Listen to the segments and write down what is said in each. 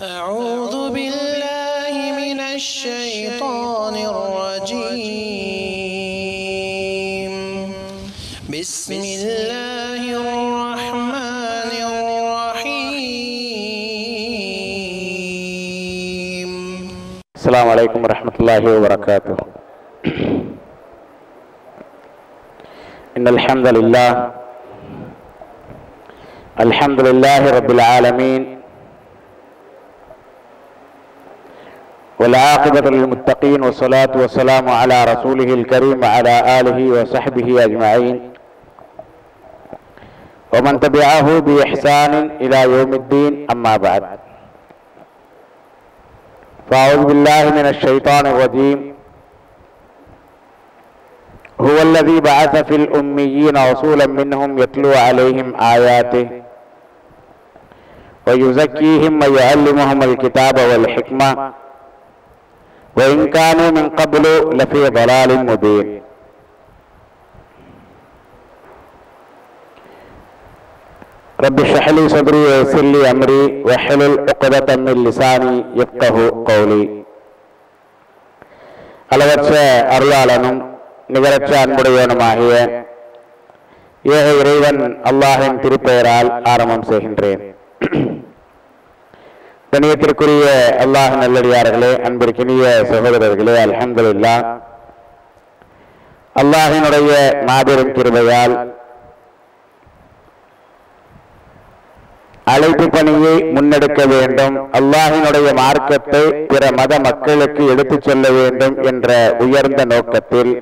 أعوذ بالله من الشيطان الرجيم. بسم الله الرحمن الرحيم. السلام عليكم ورحمة الله وبركاته. إن الحمد لله رب العالمين، والعاقبة للمتقين، والصلاة والسلام على رسوله الكريم وعلى آله وصحبه أجمعين، ومن تبعه بإحسان إلى يوم الدين. أما بعد، فأعوذ بالله من الشيطان الرجيم. هو الذي بعث في الأميين رسولا منهم يتلو عليهم آياته ويزكيهم ويعلمهم الكتاب والحكمة وإن كانوا من قبل لفي ضلال مبين. رب اشرح لي صدري ويسر لي أمري واحلل عقدة من لساني يفقهوا قولي. அளவற்ற அருளாளனும் நிகரற்ற அன்புடையவனுமாகிய ஏக இறைவன் அல்லாஹின் திருப்பெயரால் ஆரம்பம் செய்கின்றேன். கண்ணியத்திற்குரிய அல்லாஹ் நல்லடியார்களே, அன்பிற்கினிய சகோதரர்களே, அல்ஹம்துலில்லாஹ், அல்லாஹினுடைய மாபெரும் கிருபையால் அழைப்பு பணியை முன்னெடுக்க வேண்டும், அல்லாஹினுடைய மார்க்கத்தை பிற மத மக்களுக்கு எடுத்துச் சொல்ல வேண்டும் என்ற உயர்ந்த நோக்கத்தில்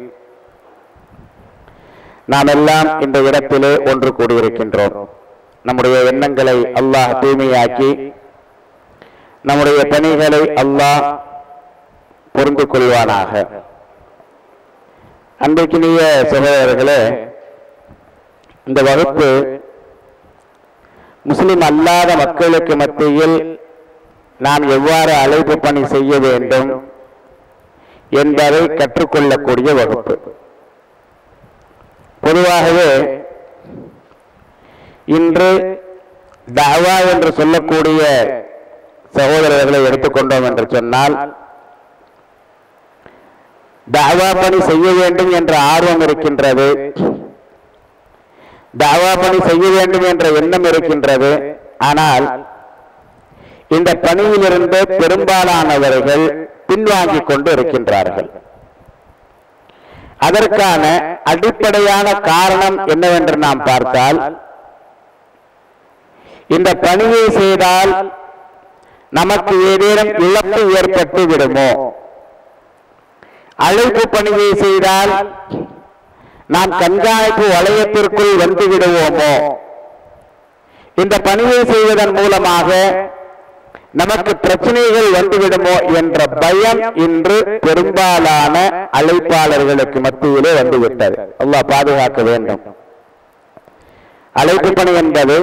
நாம் எல்லாம் இந்த இடத்திலே ஒன்று கூடியிருக்கின்றோம். நம்முடைய எண்ணங்களை அல்லாஹ் தூய்மையாக்கி நம்முடைய பணிகளை அல்லாஹ் பொருந்து கொள்வானாக. அன்பிற்கினிய சகோதரர்களே, இந்த வகுப்பு முஸ்லிம் அல்லாத மக்களுக்கு மத்தியில் நாம் எவ்வாறு அழைப்பு பணி செய்ய வேண்டும் என்பதை கற்றுக்கொள்ளக்கூடிய வகுப்பு. பொதுவாகவே இன்று தஅவா என்று சொல்லக்கூடிய சகோதரர்களை எடுத்துக்கொண்டோம் என்று சொன்னால், தஅவா பணி செய்ய வேண்டும் என்ற ஆர்வம் இருக்கின்றது, தஅவா பணி செய்ய வேண்டும் என்ற எண்ணம் இருக்கின்றது. ஆனால் இந்த பணியிலிருந்து பெரும்பாலானவர்கள் பின்வாங்கிக் கொண்டு இருக்கின்றார்கள். அதற்கான அடிப்படையான காரணம் என்னவென்று நாம் பார்த்தால், இந்த பணியை செய்தால் நமக்கு ஏதேனும் இழப்பு ஏற்பட்டு விடுமோ, அழைப்பு பணியை செய்தால் நாம் கண்காணிப்பு வளையத்திற்குள் வந்து விடுவோமோ, இந்த பணியை செய்வதன் மூலமாக நமக்கு பிரச்சனைகள் வந்துவிடுமோ என்ற பயம் இன்று பெரும்பாலான அழைப்பாளர்களுக்கு மத்தியிலே வந்துவிட்டது. அல்லாஹ் பாதுகாக்க வேண்டும். அழைப்பு பணி என்பது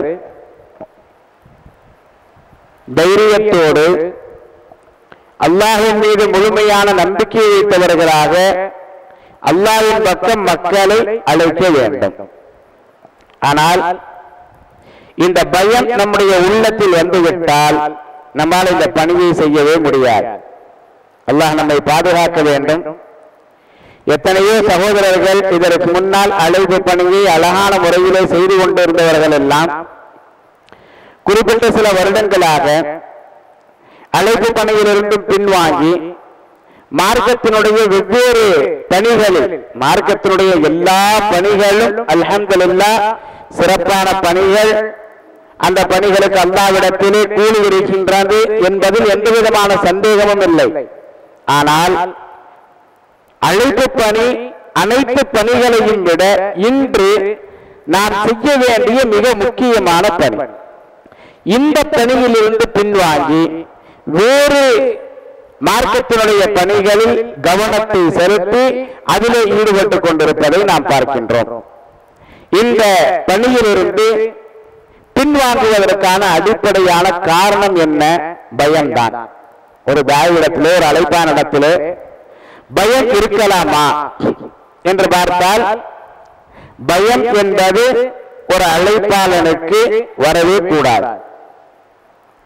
தைரியத்தோடு அல்லாஹ்வின் மீது முழுமையான நம்பிக்கை வைத்தவர்களாக அல்லாஹ்வின் பக்கம் மக்களை அழைக்க வேண்டும். ஆனால் இந்த பயம் நம்முடைய உள்ளத்தில் வந்துவிட்டால் நம்மால் இந்த பணியை செய்யவே முடியாது. அல்லாஹ் நம்மை பாதுகாக்க வேண்டும். எத்தனையோ சகோதரர்கள் இதற்கு முன்னால் அழைப்பு பணியை அழகான முறையிலே செய்து கொண்டிருந்தவர்கள் எல்லாம் குறிப்பிட்ட சில வருடங்களாக அழைப்பு பணியிலிருந்து பின்வாங்கி மார்க்கத்தினுடைய வெவ்வேறு பணிகளில், மார்க்கத்தினுடைய எல்லா பணிகளும் அல்ஹம்துலில்லாஹ் சிறப்பான பணிகள், அந்த பணிகளுக்கு அல்லாஹ்விடத்திலே கூலி இருக்கின்றது என்பதில் எந்த விதமான சந்தேகமும் இல்லை. ஆனால் அழைப்பு பணி அனைத்து பணிகளையும் விட இன்று நாம் செய்ய வேண்டிய மிக முக்கியமான பணி. இந்த பணியிலிருந்து பின்வாங்கி வேறு மார்க்கத்தினுடைய பணிகளில் கவனத்தை செலுத்தி அதிலே ஈடுபட்டுக் கொண்டிருப்பதை நாம் பார்க்கின்றோம். இந்த பணியிலிருந்து பின்வாங்குவதற்கான அடிப்படையான காரணம் என்ன? பயம்தான். ஒரு தாயிடத்திலே, ஒரு அழைப்பானிடத்திலே பயம் இருக்கலாமா என்று பார்த்தால், பயம் என்பது ஒரு அழைப்பாளனுக்கு வரவே கூடாது.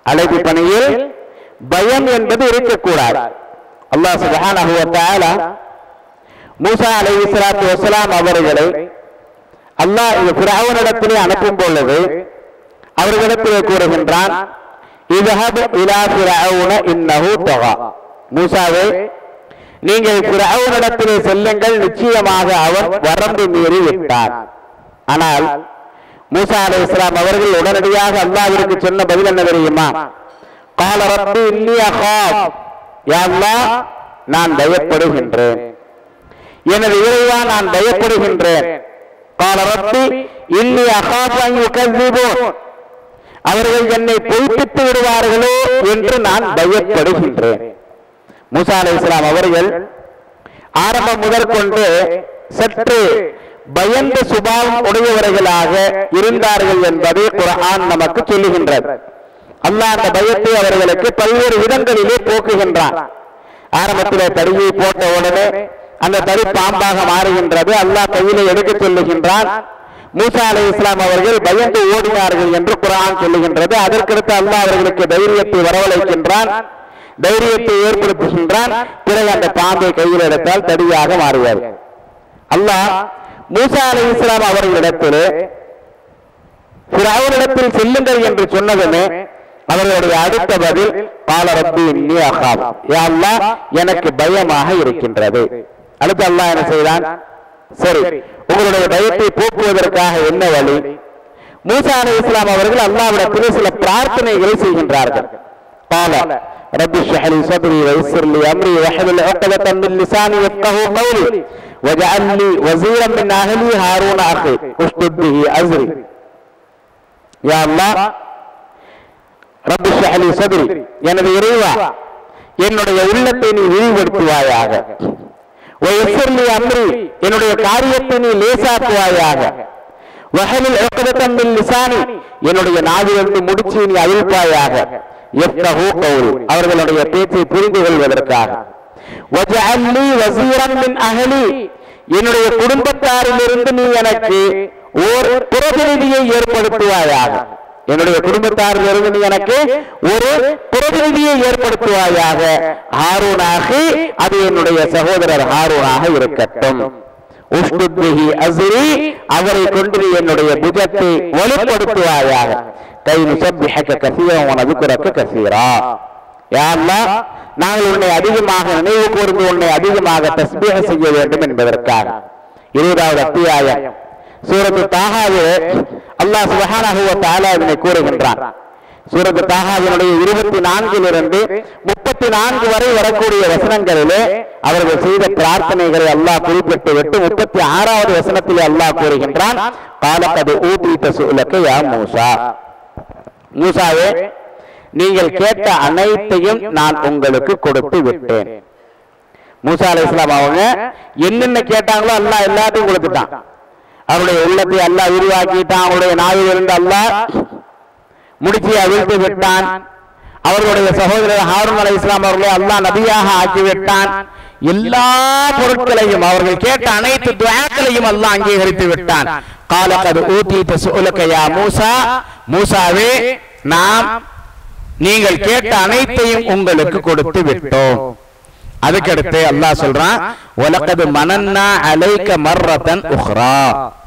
அழைப்பு பணியில் பயம் என்பது இருக்கக்கூடாது. அல்லாஹ் சுப்ஹானஹு வ தஆலா மூசா அலைஹிஸ்ஸலாத்து வஸ்ஸலாம் அவர்களை அல்லாஹ் ஃபிரௌனிடத்திலே அனுப்பும் பொழுது அவர்களிடத்திலே கூறுகின்றான், இذهب இலா ஃபிரௌன இன்னஹு தகா. மூசாவே, நீங்கள் ஃபிரௌனிடத்திலே செல்லுங்கள், நிச்சயமாக அவன் வரம்பு மீறி விட்டான். ஆனால் மூசா அலைஹிஸ்ஸலாம் அவர்கள் உடனடியாக அல்லாஹ்விற்கு சொன்ன பதில் என்ன தெரியுமா? قال ربي إني أخاف. யா அல்லாஹ், நான் பயப்படுகின்றேன், எனது இறைவா நான் பயப்படுகின்றேன். قال ربي إني أخاف أن يكذبون. அவர்கள் என்னை பொய்ப்பித்து விடுவார்களோ என்று நான் பயப்படுகின்றேன். மூசா அலைஹிஸ்ஸலாம் அவர்கள் ஆரம்பம் முதற்கொண்டு சற்று பயந்த சுபாவம் உடையவர்களாக இருந்தார்கள் என்பதை குர்ஆன் நமக்கு சொல்லுகின்றது. அல்லாஹ் அந்த பயத்தை அவர்களுக்கு பல்வேறு விதங்களிலே போக்குகின்றான். ஆரம்பத்திலே தடியை போட்ட உடனே அந்த தடி பாம்பாக மாறுகின்றது. அல்லாஹ் கையிலே எடுக்க சொல்லுகின்றான். மூசா அலைஹிஸ்ஸலாம் அவர்கள் பயந்து ஓடினார்கள் என்று குர்ஆன் சொல்லுகின்றது. அதற்கடுத்து அல்லாஹ் அவர்களுக்கு தைரியத்தை வரவழைக்கின்றான், தைரியத்தை ஏற்படுத்துகின்றான். பிறகு அந்த பாம்பை கையில் எடுத்தால் தடியாக மாறுவார். அல்லாஹ் மூசா அலைஹிஸ்ஸலாம் அவர்களிடத்திலே ஃபிரௌனிடத்தில் செல்லுங்கள் என்று சொன்னதுமே அவர்களுடைய அடுத்த பதில் قال ربي إني أخاف. யா அல்லாஹ், எனக்கு பயமாக இருக்கின்றது. அடுத்து அல்லாஹ் என்ன செய்தான்? சரி, உங்களுடைய பயத்தை போக்குவதற்காக என்ன வழி? மூசா அலைஹிஸ்ஸலாம் அவர்கள் அல்லாஹ்விடத்தில் சில பிரார்த்தனைகளை செய்கின்றார்கள். قال رب اشرح لي صدري ويسر لي امري واحلل عقدة من لساني يفقهوا قولي واجعل لي وزيرا من اهلي هارون اخي اشدد به ازري. يا الله رب اشرح لي صدري, எனது இறைவா என்னுடைய உள்ளத்தை நீ விரிவுபடுத்துவாயாக. ويسر لي امري, என்னுடைய காரியத்தை நீ லேசாக்குவாயாக. واحلل عقدة من لساني, என்னுடைய நாவிலிருந்து முடிச்சு நீ அவிழ்ப்பாயாக. يفقهوا قولي, அவர்களுடைய பேச்சை புரிந்து கொள்வதற்காக. وجعل لي وزيرا من اهلي, என்னுடைய குடும்பத்தாரிலிருந்து நீ எனக்கு ஒரு பிரதிநிதியை ஏற்படுத்துவாயாக. என்னுடைய குடும்பத்தாரிலிருந்து நீ எனக்கு ஒரு பிரதிநிதியை ஏற்படுத்துவாயாக. ஹாரூன் அஹி, அது என்னுடைய சகோதரர் ஹாரூனாக இருக்கட்டும். உஷ்டுத் பிஹி அஸ்ரி, அவரை கொண்டு நீ என்னுடைய புஜத்தை வலுப்படுத்துவாயாக. கை நுஸப்பிஹக கஸீரன் வ நذ்குரக கஸீரா. யா அல்லாஹ், நாங்கள் உன்னை அதிகமாக நினைவு கூர்ந்து உன்னை அதிகமாக தஸ்பீஹ் செய்ய வேண்டும் என்பதற்காக. 20வது அத்தியாயம் சூரத்து தாஹாவிலே அல்லாஹ் சுப்ஹானஹு வ தஆலா இதனை கூறுகின்றான். சூரத்து தாஹாவினுடைய 24 34 வரை வரக்கூடிய வசனங்களிலே அவர்கள் செய்த பிரார்த்தனைகளை அல்லாஹ் குறிப்பிட்டு விட்டு 36வது வசனத்திலே அல்லாஹ் கூறுகின்றான், قال قد اوتيت سؤلك يا موسى. மூசாவே, நீங்கள் கேட்ட அனைத்தையும் நான் உங்களுக்கு கொடுத்து விட்டேன். மூசா அலைஹிஸ்ஸலாம் அவங்க என்னென்ன கேட்டாங்களோ அல்லாஹ் எல்லாத்தையும் கொடுத்துட்டான். அவருடைய உள்ளத்தை அல்லாஹ் விரிவாக்கிட்டான். அவருடைய நாவில் இருந்து அல்லாஹ் முடிச்சு அவிழ்த்து விட்டான். அவர்களுடைய சகோதரர் ஹாரூன் அலைஹிஸ்ஸலாம் அவர்களை அல்லாஹ் நபியாக ஆக்கிவிட்டான். எல்லா பொருட்களையும் அவர்கள் கேட்ட அனைத்து துஆக்களையும் அல்லாஹ் அங்கீகரித்து விட்டான். قال قد اوتيت سؤلك يا موسى, மூசாவே, நாம் நீங்கள் கேட்ட அனைத்தையும் உங்களுக்கு கொடுத்து விட்டோம். அதுக்கடுத்து அல்லாஹ் சொல்றான், வலகத் மனன்னா அலைக மர்ரதன் உக்ரா,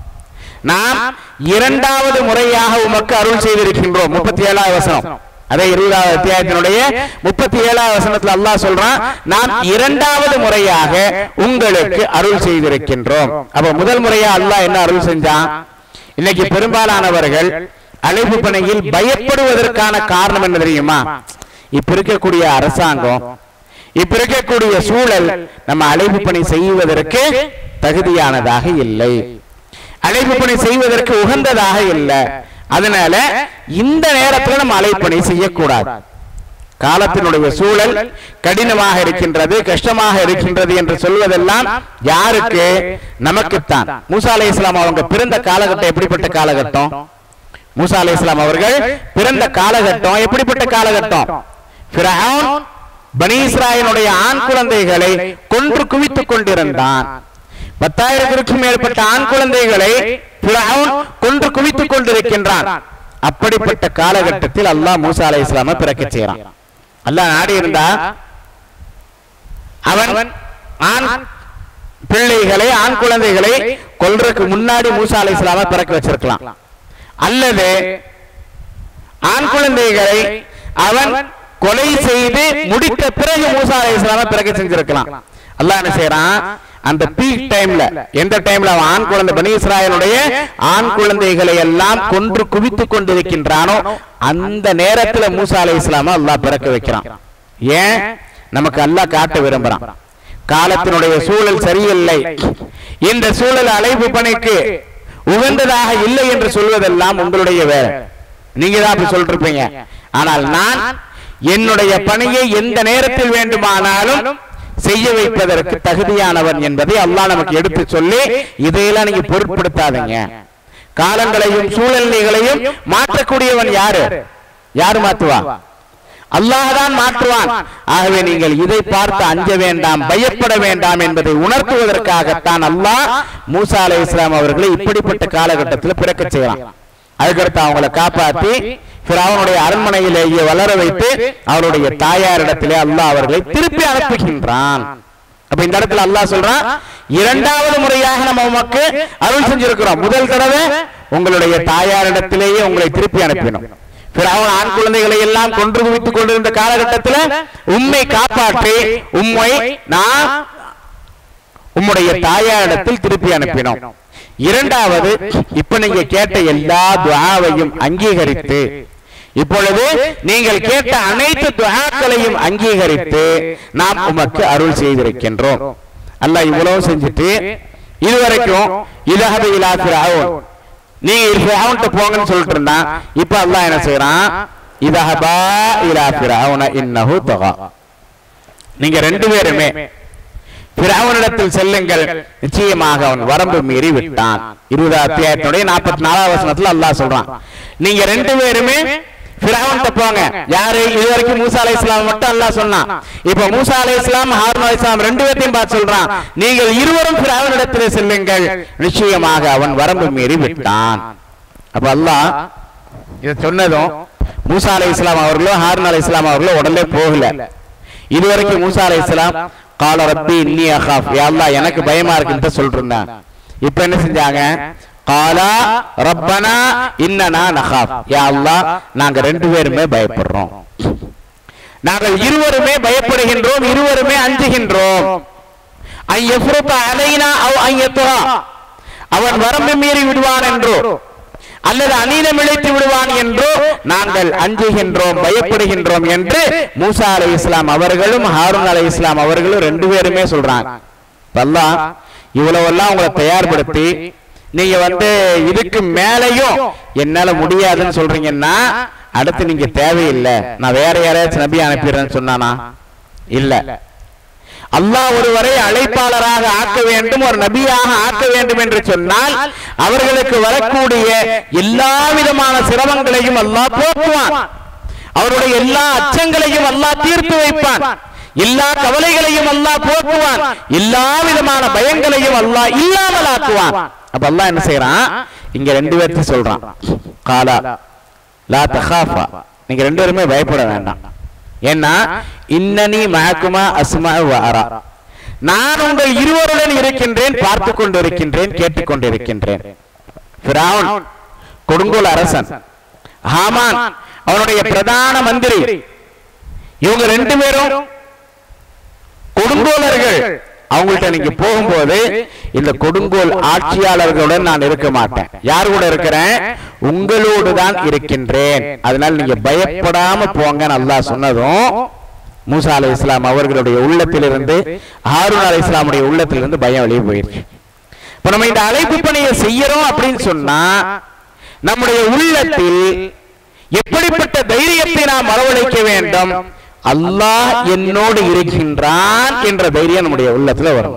நாம் இரண்டாவது முறையாக உமக்கு அருள் செய்திருக்கின்றோம். 37வது வசனம், அதே 20வது அத்தியாயத்தினுடைய 37வது வசனத்தில் அல்லாஹ் சொல்றான், நாம் இரண்டாவது முறையாக உங்களுக்கு அருள் செய்திருக்கின்றோம். அப்ப முதல் முறையா அல்லாஹ் என்ன அருள் செஞ்சான்? இன்னைக்கு பெரும்பாலானவர்கள் அழைப்பு பணியில் பயப்படுவதற்கான காரணம் என்ன தெரியுமா? இப்ப இருக்கக்கூடிய அரசாங்கம், இப்ப இருக்கக்கூடிய சூழல் நம்ம அழைப்பு பணி செய்வதற்கு தகுதியானதாக இல்லை, அழைப்பு பணி செய்வதற்கு உகந்ததாக இல்லை. அதனால இந்த நேரத்தில் நம்ம அழைப்பு பணி செய்யக்கூடாது. காலத்தினுடைய சூழல் கடினமாக இருக்கின்றது, கஷ்டமாக இருக்கின்றது என்று சொல்வதெல்லாம் யாருக்கு? நமக்குத்தான். மூசா அலைஹிஸ்ஸலாம் அவங்க பிறந்த காலகட்டம் எப்படிப்பட்ட காலகட்டம்? மூசா அலைஹிஸ்ஸலாம் அவர்கள் பிறந்த காலகட்டம் எப்படிப்பட்ட காலகட்டம்? ஃபிரௌன் பனி இஸ்ராயேலுடைய ஆண் குழந்தைகளை கொன்று குவித்துக் கொண்டிருந்தான். 10,000க்கும் மேற்பட்ட ஆண் குழந்தைகளை ஃபிரௌன் கொன்று குவித்துக் கொண்டிருக்கின்றான். அப்படிப்பட்ட காலகட்டத்தில் அல்லாஹ் மூசா அலைஹிஸ்ஸலாமை பிறக்க செய்யறான். அல்லாஹ் நாடி இருந்தா அவன் ஆண் பிள்ளைகளை ஆண் குழந்தைகளை கொல்றதுக்கு முன்னாடி மூசா அலைஹிஸ்ஸலாமை பிறக்க வச்சிருக்கலாம், அல்லது ஆண் குழந்தைகளை அவன் கொலை செய்து முடித்த பிறகு மூசா அலைஹிஸ்ஸலாமை பிறக்க செஞ்சிருக்கலாம். அல்லாஹ் என்ன செய்யறான், அந்த பீக் டைம்ல, எந்த டைம்ல அவன் ஆண் குழந்தை பனி இஸ்ராயேலுடைய ஆண் குழந்தைகளை எல்லாம் கொன்று குவித்துக் கொண்டிருக்கின்றானோ அந்த நேரத்துல மூசா அலைஹிஸ்ஸலாமை அல்லாஹ் பிறக்க வைக்கிறான். ஏன்? நமக்கு அல்லாஹ் காட்ட விரும்புறான், காலத்தினுடைய சூழல் சரியில்லை, இந்த சூழல் அழைப்பு பணிக்கு உகந்ததாக இல்லை என்று சொல்வதெல்லாம் உங்களுடைய வேலை, நீங்க தான் அப்படி சொல்லிட்டு இருப்பீங்க. ஆனால் நான் என்னுடைய பணியை எந்த நேரத்தில் வேண்டுமானாலும் செய்ய வைப்பதற்கு தகுதியானவன் என்பதை அல்லாஹ் நமக்கு எடுத்து சொல்லி இதையெல்லாம் நீங்க பொருட்படுத்தாதீங்க. காலங்களையும் சூழ்நிலைகளையும் மாற்றக்கூடியவன் யாரு? யாரு மாற்றுவா? அல்லாஹ் தான் மாற்றுவான். ஆகவே நீங்கள் இதை பார்த்து அஞ்ச வேண்டாம், பயப்பட வேண்டாம் என்பதை உணர்த்துவதற்காகத்தான் அல்லாஹ் மூசா அலைஹிஸ்ஸலாம் அவர்களை இப்படிப்பட்ட காலகட்டத்தில் பிறக்க செய்யலாம். அதுக்கடுத்து அவங்களை காப்பாற்றி ஃபிரௌனுடைய அரண்மனையிலேயே வளர வைத்து அவருடைய தாயாரிடத்திலே அல்லாஹ் அவர்களை திருப்பி அனுப்புகின்றான். அப்ப இந்த இடத்துல அல்லாஹ் சொல்றான், இரண்டாவது முறையாக நம்ம உமக்கு அருள் செஞ்சிருக்கிறோம். முதல் தடவை உங்களுடைய தாயாரிடத்திலேயே உங்களை திருப்பி அனுப்பினோம். ஃபிரௌன் ஆண் குழந்தைகளை எல்லாம் கொன்று குவித்துக் கொண்டிருந்த காலகட்டத்தில் உம்மை காப்பாற்றி உம்மை நான் உம்முடைய தாயாரிடத்தில் திருப்பி அனுப்பினோம். இரண்டாவது, இப்ப நீங்க கேட்ட எல்லா துஆவையும் அங்கீகரித்து, இப்பொழுது நீங்கள் கேட்ட அனைத்து துஆக்களையும் அங்கீகரித்து நாம் உமக்கு அருள் செய்திருக்கின்றோம். அல்லாஹ் இவ்வளவு செஞ்சுட்டு இதுவரைக்கும் இலஹப இலா ஃபிரௌன், நீங்க ஃபிரௌன்ட்ட போங்கன்னு சொல்லிட்டு இருந்தான். இப்ப அல்லாஹ் என்ன செய்யறான், இலஹபா இலா ஃபிரௌன இன்னஹு தகா, நீங்க ரெண்டு பேருமே ஃபிரௌனிடத்தில் செல்லுங்கள், நிச்சயமாக அவன் வரம்பு மீறி விட்டான். 20 அத்தியாயத்துடைய 44வது வசனத்துல அல்லாஹ் சொல்றான், நீங்க ரெண்டு பேருமே ஃபிரௌன்ட்ட போங்க. யாரு? இதுவரைக்கும் மூசா அலைஹிஸ்ஸலாம் மட்டும் அல்லாஹ் சொன்னான். இப்ப மூசா அலைஹிஸ்ஸலாம் ஹாரூன் அலைஹிஸ்ஸலாம் ரெண்டு பேரையும் பார்த்து சொல்றான், நீங்கள் இருவரும் ஃபிரௌனிடத்தில் செல்லுங்கள், நிச்சயமாக அவன் வரம்பு மீறி விட்டான். அப்ப அல்லாஹ் இத சொன்னதும் மூசா அலைஹிஸ்ஸலாம் அவர்களோ ஹாரூன் அலைஹிஸ்ஸலாம் அவர்களோ உடனே போகல. இதுவரைக்கும் மூசா அலைஹிஸ்ஸலாம் கால ரப்பி இன்னி அகாஃப், யா அல்லாஹ் எனக்கு பயமா இருக்குன்னு சொல்றாங்க. இப்ப என்ன செஞ்சாங்க? காலா ரப்பனா இன்னனா நகாஃப், யா அல்லாஹ் நாங்க ரெண்டு பேருமே பயப்படுறோம், நாங்கள் இருவருமே பயப்படுகின்றோம், இருவருமே அஞ்சுகின்றோம். ஐயஃப்ருத அலைனா அவ் ஐயத்ரா, அவன் வரம்பு மீறி விடுவான் என்றோ அல்லது அநீதம் இழைத்து விடுவான் என்றோ நாங்கள் அஞ்சுகின்றோம், பயப்படுகின்றோம் என்று மூசா அலைஹிஸ்ஸலாம் அவர்களும் ஹாரூன் அலைஹிஸ்ஸலாம் அவர்களும் ரெண்டு பேருமே சொல்றாங்க. அல்லாஹ் இவ்வளவெல்லாம் உங்களை தயார்படுத்தி நீங்க இதுக்கு மேலையும் என்னால முடியாதுன்னு சொல்றீங்கன்னா அடுத்து நீங்க தேவையில்லை, நான் வேற யாரையாச்சும் நபி அனுப்பிடுறேன்னு சொன்னானா? இல்ல, அல்லாஹ் ஒருவரை அழைப்பாளராக ஆக்க வேண்டும், ஒரு நபியாக ஆக்க வேண்டும் என்று சொன்னால் அவர்களுக்கு வரக்கூடிய எல்லா விதமான சிரமங்களையும் அல்லாஹ் போக்குவான், அவருடைய எல்லா அச்சங்களையும் அல்லாஹ் தீர்த்து வைப்பான், எல்லா கவலைகளையும் அல்லாஹ் போக்குவான், எல்லா விதமான பயங்களையும் அல்லாஹ் இல்லாமல் ஆக்குவான். அப்ப அல்லாஹ் என்ன செய்யறான், இங்க ரெண்டு பேர்த்து சொல்றான், காலா லா தகாஃபா, நீங்க ரெண்டு பேருமே பயப்பட வேண்டாம், ஏன்னா இன்னனி மஅகுமா அஸ்மஉ வ அரா, நான் உங்கள் இருவருடன் இருக்கின்றேன், பார்த்து கொண்டிருக்கின்றேன், கேட்டுக்கொண்டிருக்கின்றேன். ஃபிரௌன் கொடுங்கோல் அரசன், ஹாமான் அவனுடைய பிரதான மந்திரி, இவங்க ரெண்டு பேரும் கொடுங்கோலர்கள். அவங்கள்ட்ட நீங்க போகும்போது இந்த கொடுங்கோல் ஆட்சியாளர்களுடன் நான் இருக்க மாட்டேன், யார் கூட இருக்கிறேன்? உங்களோடு தான் இருக்கின்றேன், அதனால நீங்க பயப்படாம போங்கன்னு அல்லாஹ் சொன்னதும் மூசா அலைஹிஸ்ஸலாம் அவர்களுடைய உள்ளத்திலிருந்து ஹாரூன் அலைஹிஸ்ஸலாமுடைய உள்ளத்திலிருந்து பயம் வெளியே போயிடுச்சு. இப்ப நம்ம இந்த அழைப்பு பணியை செய்யறோம் அப்படின்னு சொன்னா நம்முடைய உள்ளத்தில் எப்படிப்பட்ட தைரியத்தை நாம் வரவழைக்க வேண்டும்? அல்லாஹ் என்னோடு இருக்கின்றான் என்ற தைரியம் நம்முடைய உள்ளத்துல வரும்.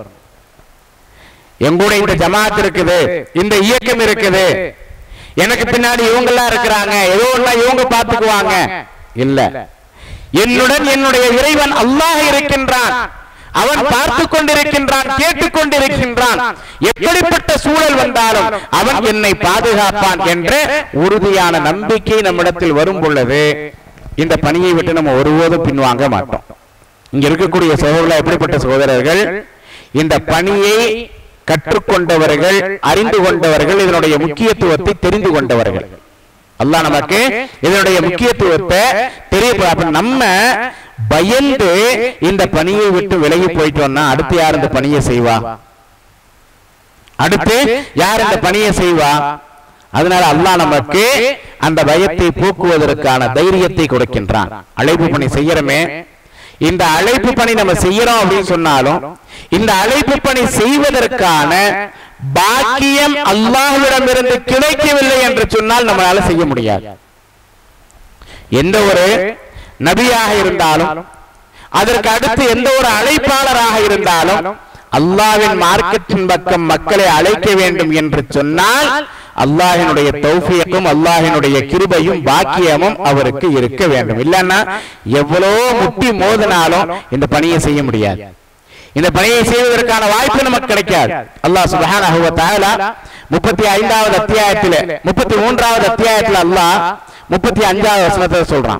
எங்கூட இந்த ஜமாத் இருக்குது, இந்த இயக்கம் இருக்குது, எனக்கு பின்னாடி இவங்க எல்லாம் இருக்கிறாங்க, ஏதோ எல்லாம் இவங்க பார்த்துக்குவாங்க, இல்ல, என்னுடன் என்னுடைய இறைவன் அல்லாஹ் இருக்கின்றான், அவன் பார்த்து கொண்டிருக்கின்றான், கேட்டுக் கொண்டிருக்கின்றான். எப்படிப்பட்ட சூழல் வந்தாலும் அவன் என்னை பாதுகாப்பான் என்ற உறுதியான நம்பிக்கை நம்மிடத்தில் வரும் பொழுது இந்த பணியை விட்டு நம்ம ஒருபோதும் பின்வாங்க மாட்டோம். இங்க இருக்கக்கூடிய சகோதரர்கள் எப்படிப்பட்ட சகோதரர்கள்? இந்த பணியை கற்றுக்கொண்டவர்கள், அறிந்து கொண்டவர்கள், இதனுடைய முக்கியத்துவத்தை தெரிந்து கொண்டவர்கள். அல்லாஹ் நமக்கு இதனுடைய முக்கியத்துவத்தை தெரிய, நம்ம பயந்து இந்த பணியை விட்டு விலகி போயிட்டோம்னா அடுத்து யார் இந்த பணியை செய்வா? அடுத்து யார் இந்த பணியை செய்வா? அதனால அல்லாஹ் நமக்கு அந்த பயத்தை போக்குவதற்கான தைரியத்தை கொடுக்கின்றான். அழைப்பு பணி செய்யறமே, இந்த அழைப்பு பணி நம்ம செய்யறோம் அப்படின்னு சொன்னாலும் இந்த அழைப்பு பணி செய்வதற்கான பாக்கியம் அல்லாஹ்விடமிருந்து கிடைக்கவில்லை என்று சொன்னால் நம்மளால செய்ய முடியாது. எந்த ஒரு நபியாக இருந்தாலும், அதற்கு அடுத்து எந்த ஒரு அழைப்பாளராக இருந்தாலும், அல்லாஹ்வின் மார்க்கத்தின் பக்கம் மக்களை அழைக்க வேண்டும் என்று சொன்னால் அல்லாஹ்வினுடைய தௌஃபீக்கும் அல்லாஹ்வினுடைய கிருபையும் பாக்கியமும் அவருக்கு இருக்க வேண்டும். இல்லன்னா எவ்வளவு முட்டி மோதினாலும் இந்த பணியை செய்ய முடியாது. இந்த பணியை செய்வதற்கான வாய்ப்பு நமக்கு கிடைக்காது. அல்லாஹ் சுப்ஹானஹு வ தஆலா 35வது அத்தியாயத்திலே 33வது அத்தியாயத்தில் அல்லாஹ் 35வது வசனத்தை சொல்றான்.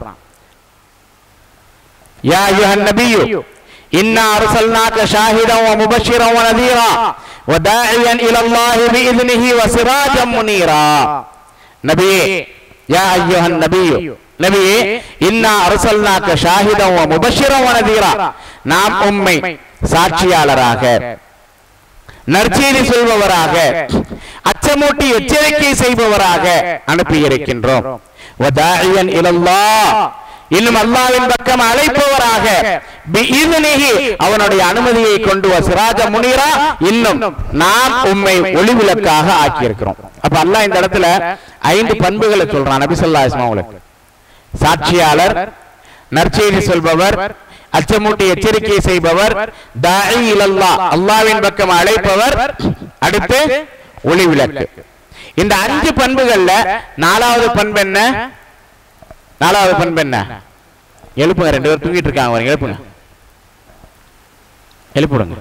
யா அய்யுஹன் நபியு இன்னா அர்சல்னாக ஷாஹிதன் வ முபஷ்ஷிரன் வ நதீரா வ தாஇயன் இலல்லாஹி பிஇذنஹி வ சிராஜன் முனீரா. நபியே, யா அய்யுஹன் நபியு, நபியே, இன்னா அர்சல்னாக ஷாஹிதன் வ முபஷ்ஷிரன் வ நதீரா, நாம் உம்மை சாட்சியாளராக, நற்செய்தி சொல்பவராக, அச்சமூட்டி எச்சரிக்கை செய்பவராக அனுப்பி இருக்கின்றோம். வ தாஇயன் இலல்லாஹ், இன்னும் அல்லாஹ்வின் பக்கம் அழைப்பவராக, பிஇذنஹி, அவனுடைய அனுமதியை கொண்டு, வ சிராஜ முனீரா, இன்னும் நாம் உம்மை ஒளிவிளக்காக ஆக்கி இருக்கிறோம். அப்ப அல்லாஹ் இந்த இடத்துல 5 பண்புகளை சொல்றான் நபி ஸல்லல்லாஹு அலைஹி வஸல்லம். சாட்சியாளர், நற்செய்தி சொல்பவர், அச்சமூட்டி எச்சரிக்கை செய்பவர், தாஇ இலல்லாஹ், அல்லாஹ்வின் பக்கம் அழைப்பவர், அடுத்து ஒளிவிளக்கு. இந்த 5 பண்புகள்ல 4வது பண்பு என்ன? 4வது பண்பு என்ன? எழுப்புங்க, 2 பேர் தூங்கிட்டு இருக்காங்க, எழுப்புங்க, எழுப்புடுங்க.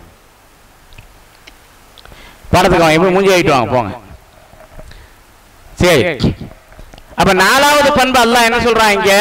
பாடத்துக்கு வாங்க, மூஞ்சி ஆயிட்டு வாங்க, போங்க. சரி, அப்ப 4வது பண்பு அல்லாஹ் என்ன சொல்றான்? இங்க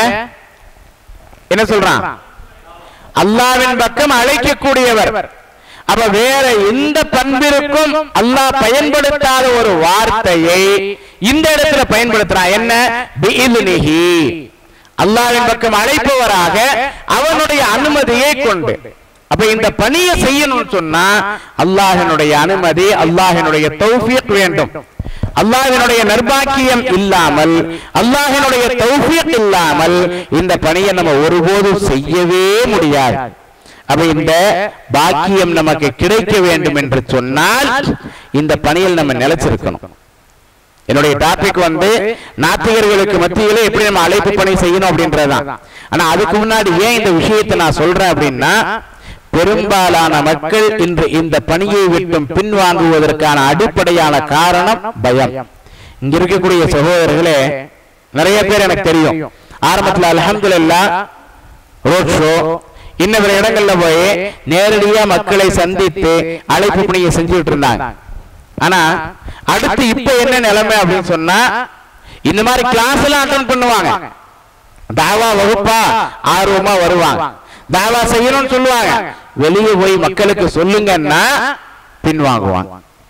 என்ன சொல்றான்? அல்லாஹ்வின் பக்கம் அழைக்கக்கூடியவர். அப்ப வேற எந்த பண்பிற்கும் அல்லாஹ் பயன்படுத்தாத ஒரு வார்த்தையை இந்த இடத்துல பயன்படுத்துறான். என்ன? பிஇذنஹி, அல்லாஹ்வின் பக்கம் அழைப்பவராக, அவனுடைய அனுமதியை கொண்டு. அப்ப இந்த பணியை செய்யணும்னு சொன்னா அல்லாஹ்வினுடைய அனுமதி, அல்லாஹ்வினுடைய தௌஃபீக் வேண்டும். அல்லாஹ்வினுடைய நற்பாக்கியம் இல்லாமல், அல்லாஹ்வினுடைய தௌஃபீக் இல்லாமல் இந்த பணியை நம்ம ஒருபோதும் செய்யவே முடியாது. அப்ப இந்த பாக்கியம் நமக்கு கிடைக்க வேண்டும் என்று சொன்னால் இந்த பணியில் நம்ம நிலைச்சிருக்கணும். என்னுடைய டாபிக் நாத்திகர்களுக்கு மத்தியிலே எப்படி நம்ம அழைப்பு பணி செய்யணும் அப்படின்றதுதான். ஆனா அதுக்கு முன்னாடி ஏன் இந்த விஷயத்தை நான் சொல்றேன் அப்படின்னா, பெரும்பாலான மக்கள் இன்று இந்த பணியை விட்டும் பின்வாங்குவதற்கான அடிப்படையான காரணம் பயம். இங்க இருக்கக்கூடிய சகோதரர்களே நிறைய பேர் எனக்கு தெரியும், ஆரம்பத்தில் அல்ஹம்துலில்லாஹ் ரோட் ஷோ இன்னும் இடங்கள்ல போய் நேரடியா மக்களை சந்தித்து அழைப்பு பணியை செஞ்சுட்டு இருந்தாங்க. ஆனா அடுத்து இப்ப என்ன நிலைமை அப்படின்னு சொன்னா, இந்த மாதிரி கிளாஸ் எல்லாம் அட்டெண்ட் பண்ணுவாங்க, தாவா வகுப்பா ஆர்வமா வருவாங்க, தாவா செய்யணும்னு சொல்லுவாங்க, வெளியே போய் மக்களுக்கு சொல்லுங்கன்னா பின்வாங்குவாங்க.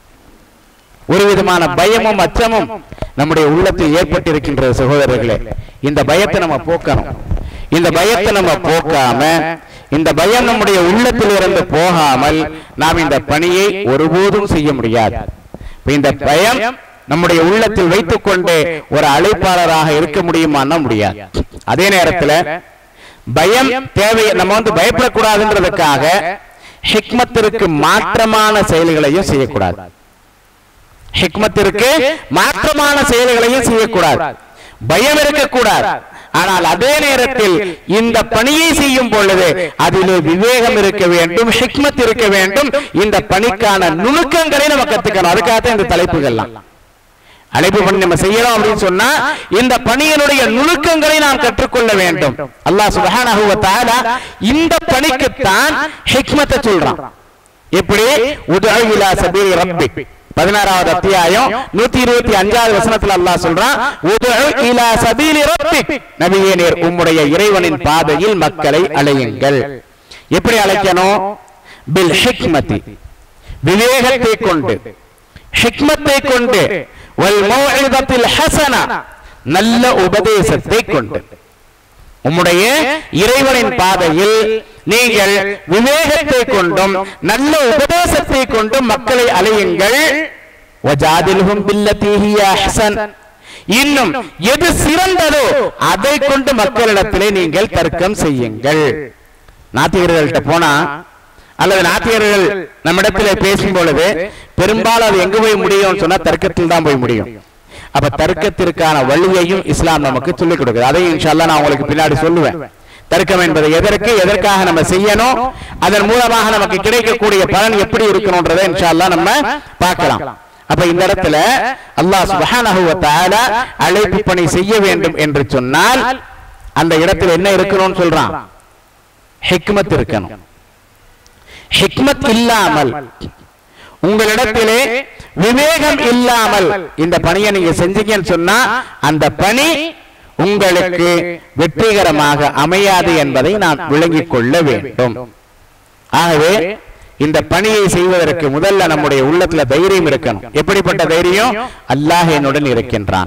ஒரு விதமான பயமும் அச்சமும் நம்முடைய உள்ளத்தில் ஏற்பட்டிருக்கின்ற சகோதரர்களே, இந்த பயத்தை நம்ம போக்கணும். இந்த பயத்தை நம்ம போக்காம, இந்த பயம் நம்முடைய உள்ளத்தில் இருந்து போகாமல் நாம் இந்த பணியை ஒருபோதும் செய்ய முடியாது. இந்த பயம் நம்முடைய உள்ளத்தில் வைத்துக் கொண்டு ஒரு அழைப்பாளராக இருக்க முடியுமான்னா முடியாது. அதே நேரத்தில் பயம் தேவை, நம்ம பயப்படக்கூடாதுன்றதுக்காக ஹிக்மத்திற்கு மாற்றமான செயல்களையும் செய்யக்கூடாது. ஹிக்மத்திற்கு மாற்றமான செயல்களையும் செய்யக்கூடாது. பயம் இருக்கக்கூடாது. ஆனால் அதே நேரத்தில் இந்த பணியை செய்யும் பொழுது அதிலே விவேகம் இருக்க வேண்டும், ஹிக்மத் இருக்க வேண்டும். இந்த பணிக்கான நுணுக்கங்களை நம்ம கத்துக்கணும். அதுக்காக இந்த தலைப்புகள்லாம். அழைப்பு பண்ணி நம்ம செய்யறோம் அப்படின்னு சொன்னா இந்த பணியினுடைய நுணுக்கங்களை நாம் கற்றுக்கொள்ள வேண்டும். அல்லாஹ் சுப்ஹானஹு வ தஆலா இந்த பணிக்குத்தான் ஹிக்மத்தை சொல்றான். எப்படி? உதுஉ இலா சபீலி ரப்பிக் 16வது அத்தியாயம் 125வது வசனத்துல அல்லாஹ் சொல்றான், உதுஉ இலா சபீலி ரப்பிக், நபியே நீர் உம்முடைய இறைவனின் பாதையில் மக்களை அழையுங்கள். எப்படி அழைக்கணும்? பில் ஹிக்மதி, விவேகத்தை கொண்டு, ஹிக்மத்தை கொண்டு, வல் மௌஇதத்தில் ஹஸனா, நல்ல உபதேசத்தை கொண்டு. உம்முடைய இறைவனின் பாதையில் நீங்கள் விவேகத்தை கொண்டும் நல்ல உபதேசத்தை கொண்டும் மக்களை அழையுங்கள். வஜாதில்ஹும் பில்லதி ஹிய அஹ்ஸன், இன்னும் எது சிறந்ததோ அதை கொண்டு மக்களிடத்திலே நீங்கள் தர்க்கம் செய்யுங்கள். நாத்திகர்கள்ட்ட போனா அல்லது நாத்திகர்கள் நம்மிடத்தில் பேசும் பொழுது பெரும்பாலும் அது எங்க போய் முடியும் சொன்னா தர்க்கத்தில் தான் போய் முடியும். அப்ப தர்க்கத்திற்கான வழியையும் இஸ்லாம் நமக்கு சொல்லிக் கொடுக்குது. அதையும் இன்ஷா அல்லாஹ் நான் உங்களுக்கு பின்னாடி சொல்லுவேன். தர்க்கம் என்பது எதற்கு, எதற்காக நம்ம செய்யணும், அதன் மூலமாக நமக்கு கிடைக்கக்கூடிய பலன் எப்படி இருக்கணும்ன்றதை இன்ஷா அல்லாஹ் நம்ம பார்க்கலாம். அப்ப இந்த இடத்துல அல்லாஹ் சுப்ஹானஹு வ தஆலா அழைப்பு பணி செய்ய வேண்டும் என்று சொன்னால் அந்த இடத்துல என்ன இருக்கணும்னு சொல்றான்? ஹிக்மத் இருக்கணும். ஹிக்மத் இல்லாமல், உங்களிடத்திலே விவேகம் இல்லாமல் இந்த பணியை நீங்க செஞ்சீங்கன்னு சொன்னா அந்த பணி உங்களுக்கு வெற்றிகரமாக அமையாது என்பதை நாம் விளங்கிக் கொள்ள வேண்டும். ஆகவே இந்த பணியை செய்வதற்கு முதல்ல நம்முடைய உள்ளத்துல தைரியம் இருக்கணும். எப்படிப்பட்ட தைரியம்? அல்லாஹ் என்னுடன் இருக்கின்றான்.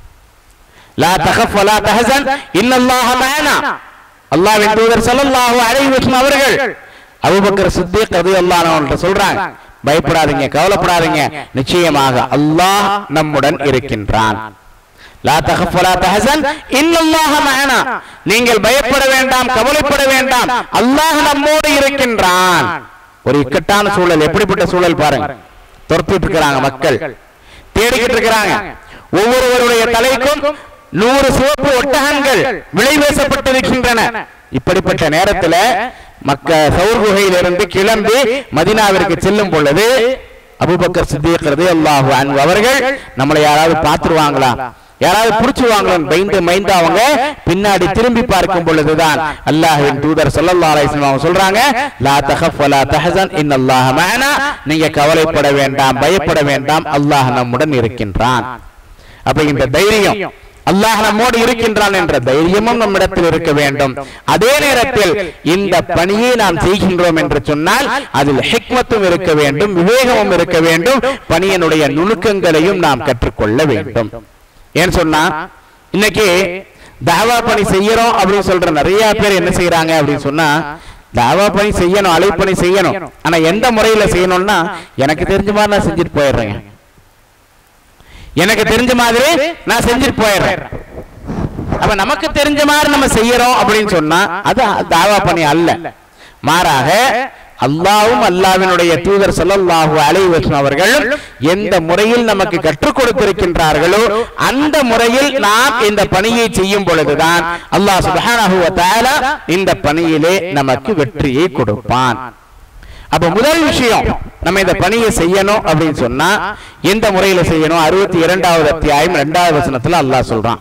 லா தகஃப் வலா தஹஸன் இன்னல்லாஹ மஅனா. அல்லாஹ்வின் தூதர் ஸல்லல்லாஹு அலைஹி வஸல்லம் அவர்கள் அபூபக்கர் சித்திக் ரலியல்லாஹு அன்ஹு சொல்றாங்க, பயப்படாதீங்க, கவலைப்படாதீங்க, நிச்சயமாக அல்லாஹ் நம்முடன் இருக்கின்றான். லா தகஃப் வலா தஹஸன் இன்னல்லாஹ மஅனா. நீங்கள் பயப்பட வேண்டாம், கவலைப்பட வேண்டாம், அல்லாஹ் நம்மோடு இருக்கின்றான். ஒரு இக்கட்டான சூழல், எப்படிப்பட்ட சூழல் பாருங்க. துரத்திட்டு இருக்கிறாங்க மக்கள், தேடிக்கிட்டு இருக்கிறாங்க. ஒவ்வொருவருடைய தலைக்கும் 100 சிவப்பு ஒட்டகங்கள் விலை பேசப்பட்டிருக்கின்றன. இப்படிப்பட்ட நேரத்தில் மக்கள் சௌர் குகையிலிருந்து கிளம்பி மதீனாவிற்கு செல்லும் பொழுது அபூபக்கர் சித்திக் ரலியல்லாஹு அன்ஹு அவர்கள் நம்மளை யாராவது பார்த்துருவாங்களா, யாராவது புடிச்சுவாங்களான்னு பயந்து மைந்து அவங்க பின்னாடி திரும்பி பார்க்கும் பொழுதுதான் அல்லாஹ்வின் தூதர் ஸல்லல்லாஹு அலைஹி வஸல்லம் சொல்றாங்க, லா தகஃப் வலா தஹஸன் இன்னல்லாஹ மஅனா. நீங்க கவலைப்பட வேண்டாம், பயப்பட வேண்டாம், அல்லாஹ் நம்முடன் இருக்கின்றான். அப்ப இந்த தைரியம், அல்லாஹ் நம்மோடு இருக்கின்றான் என்ற தைரியமும் நம்மிடத்தில் இருக்க வேண்டும். அதே நேரத்தில் இந்த பணியை நாம் செய்கின்றோம் என்று சொன்னால் அதில் ஹிக்மத்தும் இருக்க வேண்டும், விவேகமும் இருக்க வேண்டும், பணியினுடைய நுணுக்கங்களையும் நாம் கற்றுக்கொள்ள வேண்டும். ஏன்னு சொன்னா இன்னைக்கு தாவா பணி செய்யறோம் அப்படின்னு சொல்ற நிறைய பேர் என்ன செய்யறாங்க அப்படின்னு சொன்னா, தாவா பணி செய்யணும், அழைப்பணி செய்யணும், ஆனா எந்த முறையில செய்யணும்னா எனக்கு தெரிஞ்ச மாதிரி நான் செஞ்சுட்டு போயிடுறேங்க, எனக்கு தெரிஞ்ச மாதிரி நான் செஞ்சுட்டு போயிடுறேன். அப்ப நமக்கு தெரிஞ்ச மாதிரி நம்ம செய்யறோம் அப்படின்னு சொன்னா அது தாவா பணி அல்ல. மாறாக அல்லாஹ்வும் அல்லாஹ்வினுடைய தூதர் ஸல்லல்லாஹு அலைஹி வஸல்லம் அவர்கள் எந்த முறையில் நமக்கு கற்றுக் கொடுத்திருக்கின்றார்களோ அந்த முறையில் நாம் இந்த பணியை செய்யும் பொழுதுதான் அல்லாஹ் சுப்ஹானஹு வ தஆலா இந்த பணியிலே நமக்கு வெற்றியை கொடுப்பான். அப்ப முதல் விஷயம், நம்ம இந்த பணியை செய்யணும் அப்படின்னு சொன்னா எந்த முறையில செய்யணும்? 62வது அத்தியாயம் 2வது வசனத்துல அல்லாஹ் சொல்றான்,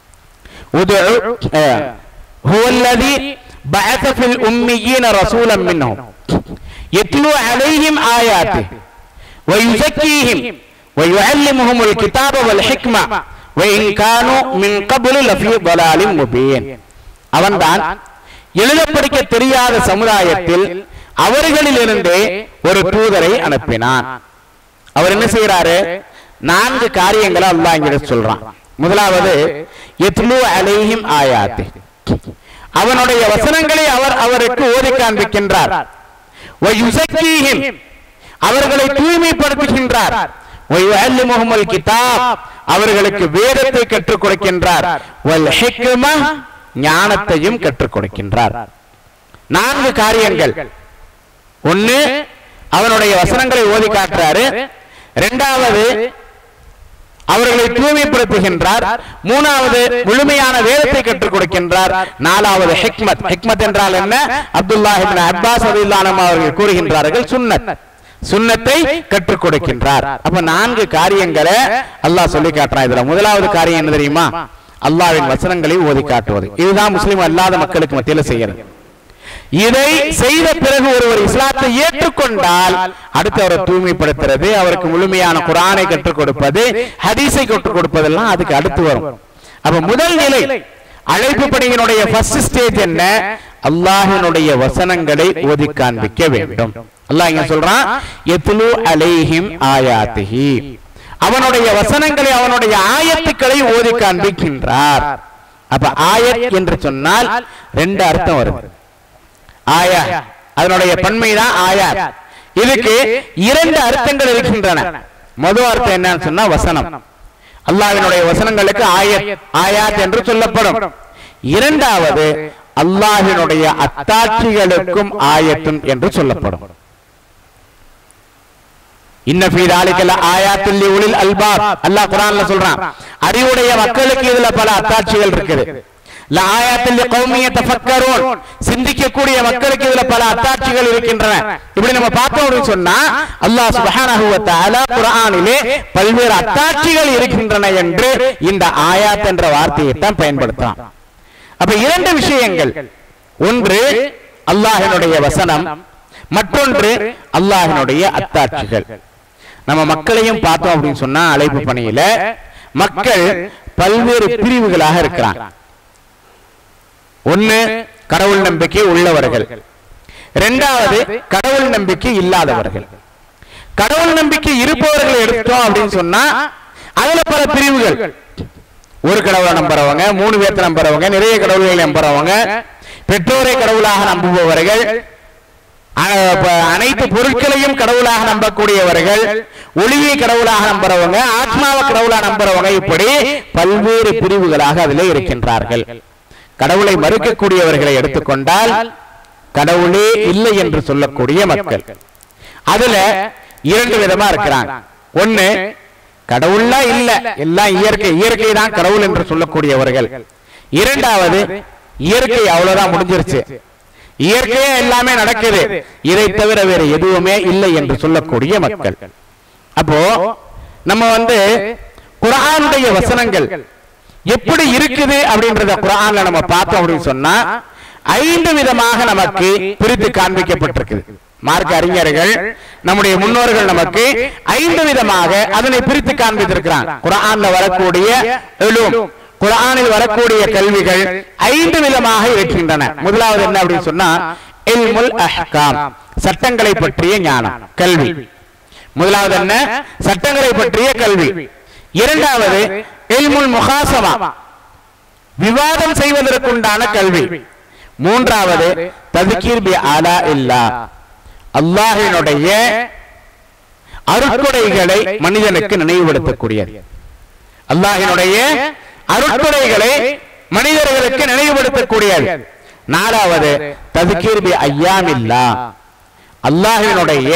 ஹுவல்லதி பஅஸ ஃபில் உம்மiyyin ரசூலன் மின்ஹும் யத்லு அலைஹிம் ஆயாத்திஹி வ யுஸக்கீஹிம் வ யுஅல்லிமுஹுமுல் கிதாப வல் ஹிக்மா வ இன் கானூ மின் கப்லு லஃபீ ضلالin முபீன். அவன்தான் எழுத படிக்க தெரியாத சமுதாயத்தில் அவர்களிலிருந்து ஒரு தூதரை அனுப்பினான். அவர் என்ன செய்யறாரு? 4 காரியங்களை அல்லாஹ் இங்க சொல்றான். முதலாவது யத்லு அலைஹிம் ஆயாத்தி, அவனுடைய வசனங்களை அவருக்கு ஓதி காண்பிக்கின்றார். வ யுஸக்கீஹிம், அவர்களை தூய்மைப்படுத்துகின்றார். வ யுஅல்லிமுஹுமுல் கிதாப், அவர்களுக்கு வேதத்தை கற்றுக் கொடுக்கின்றார். வல் ஹிக்மா, ஞானத்தையும் கற்றுக் கொடுக்கின்றார். 4 காரியங்கள். ஒன்னு, அவனுடைய வசனங்களை ஓதி காட்டுறாரு. 2வது, அவர்களை தூய்மைப்படுத்துகின்றார். 3வது, முழுமையான வேதத்தை கற்றுக் கொடுக்கின்றார். 4வது ஹிக்மத். ஹிக்மத் என்றால் என்ன? அப்துல்லாஹ் இப்னு அப்பாஸ் ரலியல்லாஹு அன்ஹு அவர்கள் கூறுகின்றார்கள், சுன்னத். சுன்னத்தை கற்றுக் கொடுக்கின்றார். அப்ப 4 காரியங்களை அல்லாஹ் சொல்லி காட்டுறான். இதுல முதலாவது காரியம் என்ன தெரியுமா? அல்லாஹ்வின் வசனங்களை ஓதி காட்டுவது. இதுதான் முஸ்லிம் அல்லாத மக்களுக்கு மத்தியில செய்யறது. இதை செய்த பிறகு ஒருவர் இஸ்லாத்தை ஏற்றுக்கொண்டால் அடுத்து அவரை தூய்மைப்படுத்துறது, அவருக்கு முழுமையான குர்ஆனை கற்றுக் கொடுப்பது, ஹதீஸை கற்றுக் கொடுப்பதெல்லாம் அதுக்கு அடுத்து வரும். அப்ப முதல் நிலை அழைப்பு பணியினுடைய ஃபர்ஸ்ட் ஸ்டேஜ் என்ன? அல்லாஹ்வினுடைய வசனங்களை ஓதி காண்பிக்க வேண்டும். அல்லாஹ் இங்க சொல்றான், யத்லு அலைஹிம் ஆயாத்திஹி, அவனுடைய வசனங்களை அவனுடைய ஆயத்துக்களை ஓதி காண்பிக்கின்றார். அப்ப ஆயத் என்று சொன்னால் 2 அர்த்தம் வரும். ஆயா அதனுடைய பன்மைதான் ஆயாத். இதுக்கு 2 அர்த்தங்கள் இருக்கின்றன. முதல் அர்த்தம் என்னன்னு சொன்னா வசனம். அல்லாஹ்வினுடைய வசனங்களுக்கு ஆயத் ஆயாத் என்று சொல்லப்படும். இரண்டாவது அல்லாஹ்வினுடைய அத்தாட்சிகளுக்கும் ஆயத்தும் என்று சொல்லப்படும். இன்ன ஃபீ ذلك லஆயாத்துல் லிஉலில் அல்பாப், அல்லாஹ் குர்ஆன்ல சொல்றான், அறிவுடைய மக்களுக்கு இதுல பல அத்தாட்சிகள் இருக்குது. லஆயாத்துல் லிகௌமி யதஃபக்கரூன், சிந்திக்கக்கூடிய மக்களுக்கு இதுல பல அத்தாட்சிகள் இருக்கின்றன. இப்படி நம்ம பார்த்தோம்னு சொன்னா அல்லாஹ் சுப்ஹானஹு வ தஆலா குர்ஆனிலே பல்வேறு அத்தாட்சிகள் இருக்கின்றன என்று இந்த ஆயாத் என்ற வார்த்தையை தான் பயன்படுத்துறான். அப்ப 2 விஷயங்கள், ஒன்று அல்லாஹ்வினுடைய வசனம், மற்றொன்று அல்லாஹ்வினுடைய அத்தாட்சிகள். நம்ம மக்களையும் பார்த்தோம் அப்படின்னு சொன்னா அழைப்பு பணியில மக்கள் பல்வேறு பிரிவுகளாக இருக்கிறாங்க. ஒன்னு கடவுள் நம்பிக்கை உள்ளவர்கள், இரண்டாவது கடவுள் நம்பிக்கை இல்லாதவர்கள். கடவுள் நம்பிக்கை இருப்பவர்களை எடுத்தோம் அப்படின்னு சொன்னா அதுல பல பிரிவுகள். ஒரு கடவுளை நம்புறவங்க, 3 பேர்த்த நம்புறவங்க, நிறைய கடவுள்களை நம்புறவங்க, பெற்றோரை கடவுளாக நம்புபவர்கள், அனைத்து பொருட்களையும் கடவுளாக நம்பக்கூடியவர்கள், ஒளியை கடவுளாக நம்புறவங்க, ஆத்மாவை கடவுளாக நம்புறவங்க, இப்படி பல்வேறு பிரிவுகளாக அதிலே இருக்கின்றார்கள். கடவுளை மறுக்கக்கூடியவர்களை எடுத்துக்கொண்டால் கடவுளே இல்லை என்று சொல்லக்கூடிய மக்கள். அதுல 2 விதமா இருக்கிறாங்க. ஒன்னு கடவுள்லாம் இல்ல, எல்லாம் இயற்கை, இயற்கை தான் கடவுள் என்று சொல்லக்கூடியவர்கள். இரண்டாவது இயற்கை அவ்வளவுதான், முடிஞ்சிருச்சு, இயற்கையே எல்லாமே நடக்குது, இதை தவிர வேற எதுவுமே இல்லை என்று சொல்லக்கூடிய மக்கள். அப்போ நம்ம குர்ஆனுடைய வசனங்கள் எப்படி இருக்குது அப்படின்றத குர்ஆன்ல நம்ம பார்த்தோம் அப்படின்னு சொன்னா 5 விதமாக நமக்கு பிரித்து காண்பிக்கப்பட்டிருக்குது. மார்க்க அறிஞர்கள், நம்முடைய முன்னோர்கள் நமக்கு 5 விதமாக அதனை பிரித்து காண்பித்திருக்கிறாங்க. குர்ஆன்ல வரக்கூடிய உலூம், குர்ஆனில் வரக்கூடிய கல்விகள் 5 விதமாக இருக்கின்றன. முதலாவது என்ன அப்படின்னு சொன்னா இல்முல் அஹ்காம், சட்டங்களை பற்றிய ஞானம், கல்வி. முதலாவது என்ன? சட்டங்களை பற்றிய கல்வி. இரண்டாவது இல்முல் முஹாசபா, விவாதம் செய்வதற்குண்டான கல்வி. மூன்றாவது தஸ்கீர் பி ஆலா இல்லா, அல்லாஹ்வினுடைய அருட்கொடைகளை மனிதனுக்கு நினைவுபடுத்தக்கூடியது. அல்லாஹ்வினுடைய அருட்கொடைகளை மனிதர்களுக்கு நினைவுபடுத்தக்கூடியது. நாலாவது தஸ்கீர் பி அய்யாமில்லா, அல்லாஹ்வினுடைய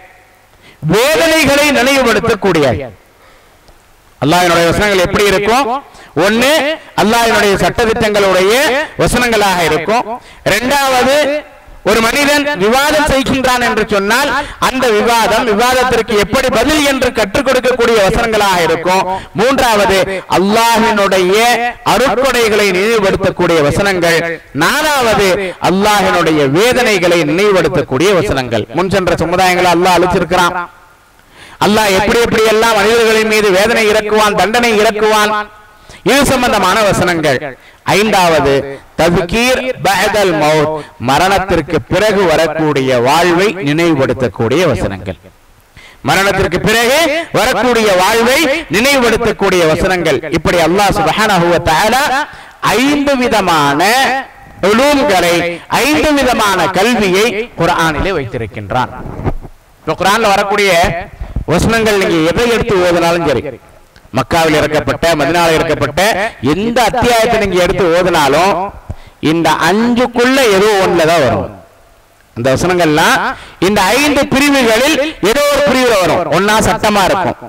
வேதனைகளை நினைவுபடுத்தக்கூடியது. அல்லாஹ்வினுடைய வசனங்கள் எப்படி இருக்கும்? ஒன்னு அல்லாஹ்வினுடைய சட்டதிட்டங்களுடைய வசனங்களாக இருக்கும். இரண்டாவது ஒரு மனிதன் விவாதம் செய்கின்றான் என்று சொன்னால் அந்த விவாதத்திற்கு எப்படி பதில் என்று கற்றுக் கொடுக்கக்கூடிய வசனங்களாக இருக்கும். மூன்றாவது அல்லாஹ்வினுடைய அருட்கொடைகளை நினைவுபடுத்தக்கூடிய வசனங்கள். நாலாவது அல்லாஹ்வினுடைய வேதனைகளை நினைவுபடுத்தக்கூடிய வசனங்கள். முன் சென்ற சமுதாயங்களை அல்லாஹ் அழிச்சிருக்கிறான். அல்லாஹ் எப்படி எப்படி எல்லாம் மனிதர்களின் மீது வேதனை இறக்குவான், தண்டனை இறக்குவான், இது சம்பந்தமான வசனங்கள். ஐந்தாவது தஸ்கீர் பஅதல் மௌத், மரணத்திற்கு பிறகு வரக்கூடிய வாழ்வை நினைவுபடுத்தக்கூடிய வசனங்கள். மரணத்திற்கு பிறகு வரக்கூடிய வாழ்வை நினைவுபடுத்தக்கூடிய வசனங்கள். இப்படி அல்லாஹ் சுப்ஹானஹு வ தஆலா 5 விதமான உலூம்களை, 5 விதமான கல்வியை குர்ஆனிலே வைத்திருக்கின்றான். குர்ஆன்ல வரக்கூடிய வசனங்கள் நீங்க எதை எடுத்து ஓதினாலும் சரி, மக்காவில் இறக்கப்பட்ட, மதீனாவில் இறக்கப்பட்ட எந்த அத்தியாயத்தை நீங்க எடுத்து ஓதினாலும் இந்த 5க்குள்ள ஏதோ ஒண்ணுலதான் வரும். அந்த வசனங்கள்லாம் இந்த 5 பிரிவுகளில் ஏதோ ஒரு பிரிவுல வரும். ஒன்னா சட்டமா இருக்கும்,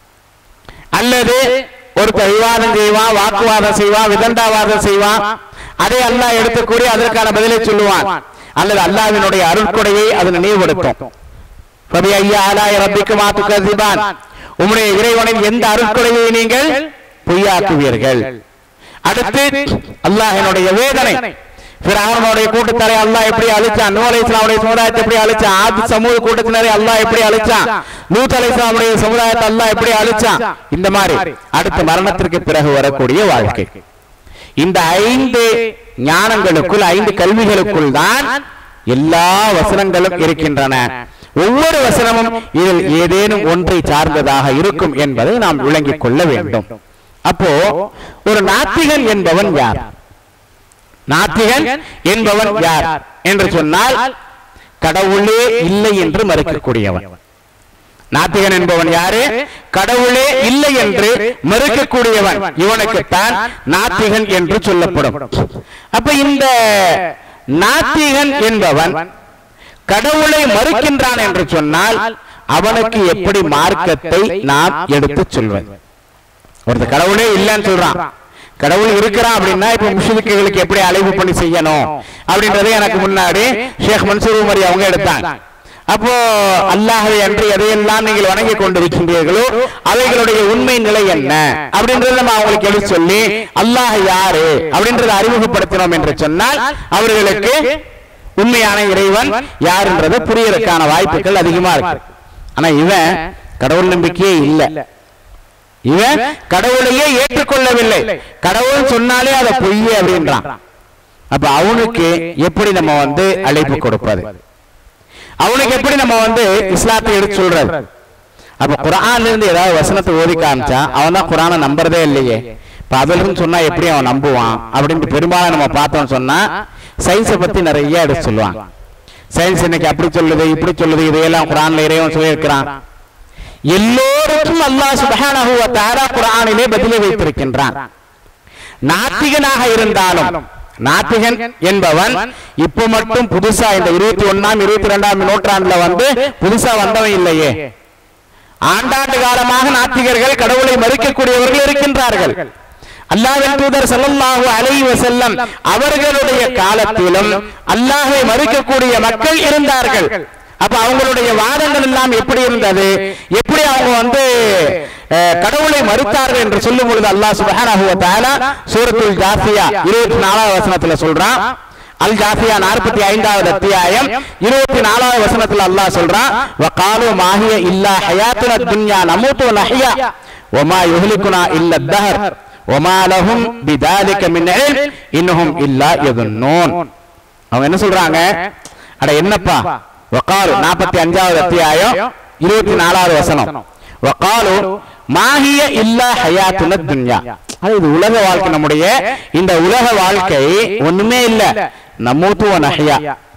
அல்லது ஒருத்தர் விவாதம் செய்வான், வாக்குவாதம் செய்வான், விதண்டாவாதம் செய்வான், அதை அல்லாஹ் எடுத்துக்கூறி அதற்கான பதிலை சொல்லுவான், அல்லது அல்லாஹ்வினுடைய அருட்கொடையை அது நினைவுபடுத்தும். ஃபபிஅய்யி ஆலாஇ ரப்பிக்குமா துகஸிபான், உம்முடைய இறைவனின் எந்த அருட்கொடையை நீங்கள் பொய்யாக்குவீர்கள். அடுத்து அல்லாஹ்வினுடைய வேதனை, ஃபிரௌனுடைய கூட்டத்தாரை அல்லாஹ் எப்படி அழிச்சான், நூஹ் அலைஹிஸ்ஸலாமுடைய சமுதாயத்தை எப்படி அழிச்சான், ஆத் சமூத் கூட்டத்தினரை அல்லாஹ் எப்படி அழிச்சான், லூத் அலைஹிஸ்ஸலாமுடைய சமுதாயத்தை அல்லாஹ் எப்படி அழிச்சான். இந்த மாதிரி அடுத்த மரணத்திற்கு பிறகு வரக்கூடிய வாழ்க்கை, இந்த 5 ஞானங்களுக்குள் 5 கல்விகளுக்குள் தான் எல்லா வசனங்களும் இருக்கின்றன. ஒவ்வொரு வசனமும் இதில் ஏதேனும் ஒன்றை சார்ந்ததாக இருக்கும் என்பதை நாம் விளங்கிக் கொள்ள வேண்டும். அப்போ ஒரு நாத்திகன் என்பவன் யார்? நாத்திகன் என்பவன் யார் என்று சொன்னால் கடவுளே இல்லை என்று மறுக்கக்கூடியவன். நாத்திகன் என்பவன் யாரு? கடவுளே இல்லை என்று மறுக்கக்கூடியவன். இவனுக்குத்தான் நாத்திகன் என்று சொல்லப்படும். அப்ப இந்த நாத்திகன் என்பவன் கடவுளை மறுக்கின்றான் என்று சொன்னால் அவனுக்கு எப்படி மார்க்கத்தை நாம் எடுத்து சொல்வது? ஒருத்தர் கடவுளே இல்லைன்னு சொல்றான், கடவுள் இருக்கிறான் அப்படின்னா இப்ப முஸ்லிம்களுக்கு எப்படி அழைப்பு பண்ணி செய்யணும் அப்படின்றதை எனக்கு முன்னாடி ஷேக் மன்சூர் உமரி அவங்க எடுத்தாங்க. அப்போ அல்லாஹ்வை அன்றி எதையெல்லாம் நீங்கள் வணங்கி கொண்டிருக்கின்றீர்களோ அவைகளுடைய உண்மை நிலை என்ன அப்படின்றத நம்ம அவங்களுக்கு எடுத்து சொல்லி அல்லாஹ் யாரு அப்படின்றத அறிமுகப்படுத்தினோம் என்று சொன்னால் அவர்களுக்கு உண்மையான இறைவன் யாருன்றதை புரியறதுக்கான வாய்ப்புகள் அதிகமா இருக்கு. ஆனா இவன் கடவுள் நம்பிக்கையே இல்லை, இவன் கடவுளையே ஏற்றுக்கொள்ளவில்லை, கடவுள் சொன்னாலே அதை பொய் அப்படின்றான். அப்ப அவனுக்கு எப்படி நம்ம அழைப்பு கொடுப்பது? அவனுக்கு எப்படி நம்ம இஸ்லாத்தை எடுத்து சொல்றது? அப்ப குர்ஆன்ல இருந்து ஏதாவது வசனத்தை ஓதி காமிச்சா அவன் தான் குர்ஆனை நம்புறதே இல்லையே, இப்ப அதுல இருந்து சொன்னா எப்படி அவன் நம்புவான் அப்படின்ட்டு பெரும்பாலும் நம்ம பார்த்தோம்னு சொன்னா சயின்ஸை பத்தி நிறைய எடுத்து சொல்லுவாங்க. சயின்ஸ் இன்னைக்கு அப்படி சொல்லுது இப்படி சொல்லுது, இதையெல்லாம் குர்ஆன்ல இறைவன் சொல்லியிருக்கிறான். எல்லோருக்கும் அல்லாஹ் சுப்ஹானஹு வ தஆலா குர்ஆனிலே பதிலை வைத்திருக்கின்றான். நாத்திகனாக இருந்தாலும், நாத்திகன் என்பவன் இப்ப மட்டும் புதுசா இந்த 21ஆம் 22ஆம் நூற்றாண்டுல புதுசா வந்தவன் இல்லையே. ஆண்டாண்டு காலமாக நாத்திகர்கள் கடவுளை மறுக்கக்கூடியவர்கள் இருக்கின்றார்கள். அல்லாஹ்வின் தூதர் ஸல்லல்லாஹு அலைஹி வஸல்லம் அவர்களுடைய காலத்திலும் அல்லாஹ்வை மறுக்கக்கூடிய மக்கள் இருந்தார்கள். அப்ப அவங்களுடைய வாதங்கள் எல்லாம் எப்படி இருந்தது, எப்படி அவங்க கடவுளை மறுத்தார்கள் என்று சொல்லும் பொழுது அல்லாஹ் சுப்ஹானஹு வ தஆலா சூரத்துல் ஜாசியா 24வது வசனத்துல சொல்றான். அல் ஜாசியா 45வது அத்தியாயம் 24வது வசனத்துல அல்லாஹ் சொல்றான், வகாலு மாஹிய இல்லா ஹயாத்துனா துன்யா நமூது வ நஹ்யா வமா யுஹ்லிகுனா இல்லா தஹர் வமா லஹும் பிதாலிக மின் இல்ம் இன்னஹும் இல்லா யதுன்னூன். அவங்க என்ன சொல்றாங்க? அட என்னப்பா, வகாலு 45வது அத்தியாயம் 24வது வசனம், வகாலு மாஹிய இல்லா ஹயாத்துனா துன்யா, இது உலக வாழ்க்கை, நம்முடைய இந்த உலக வாழ்க்கை ஒண்ணுமே இல்ல, நமூது வ நஹ்யா,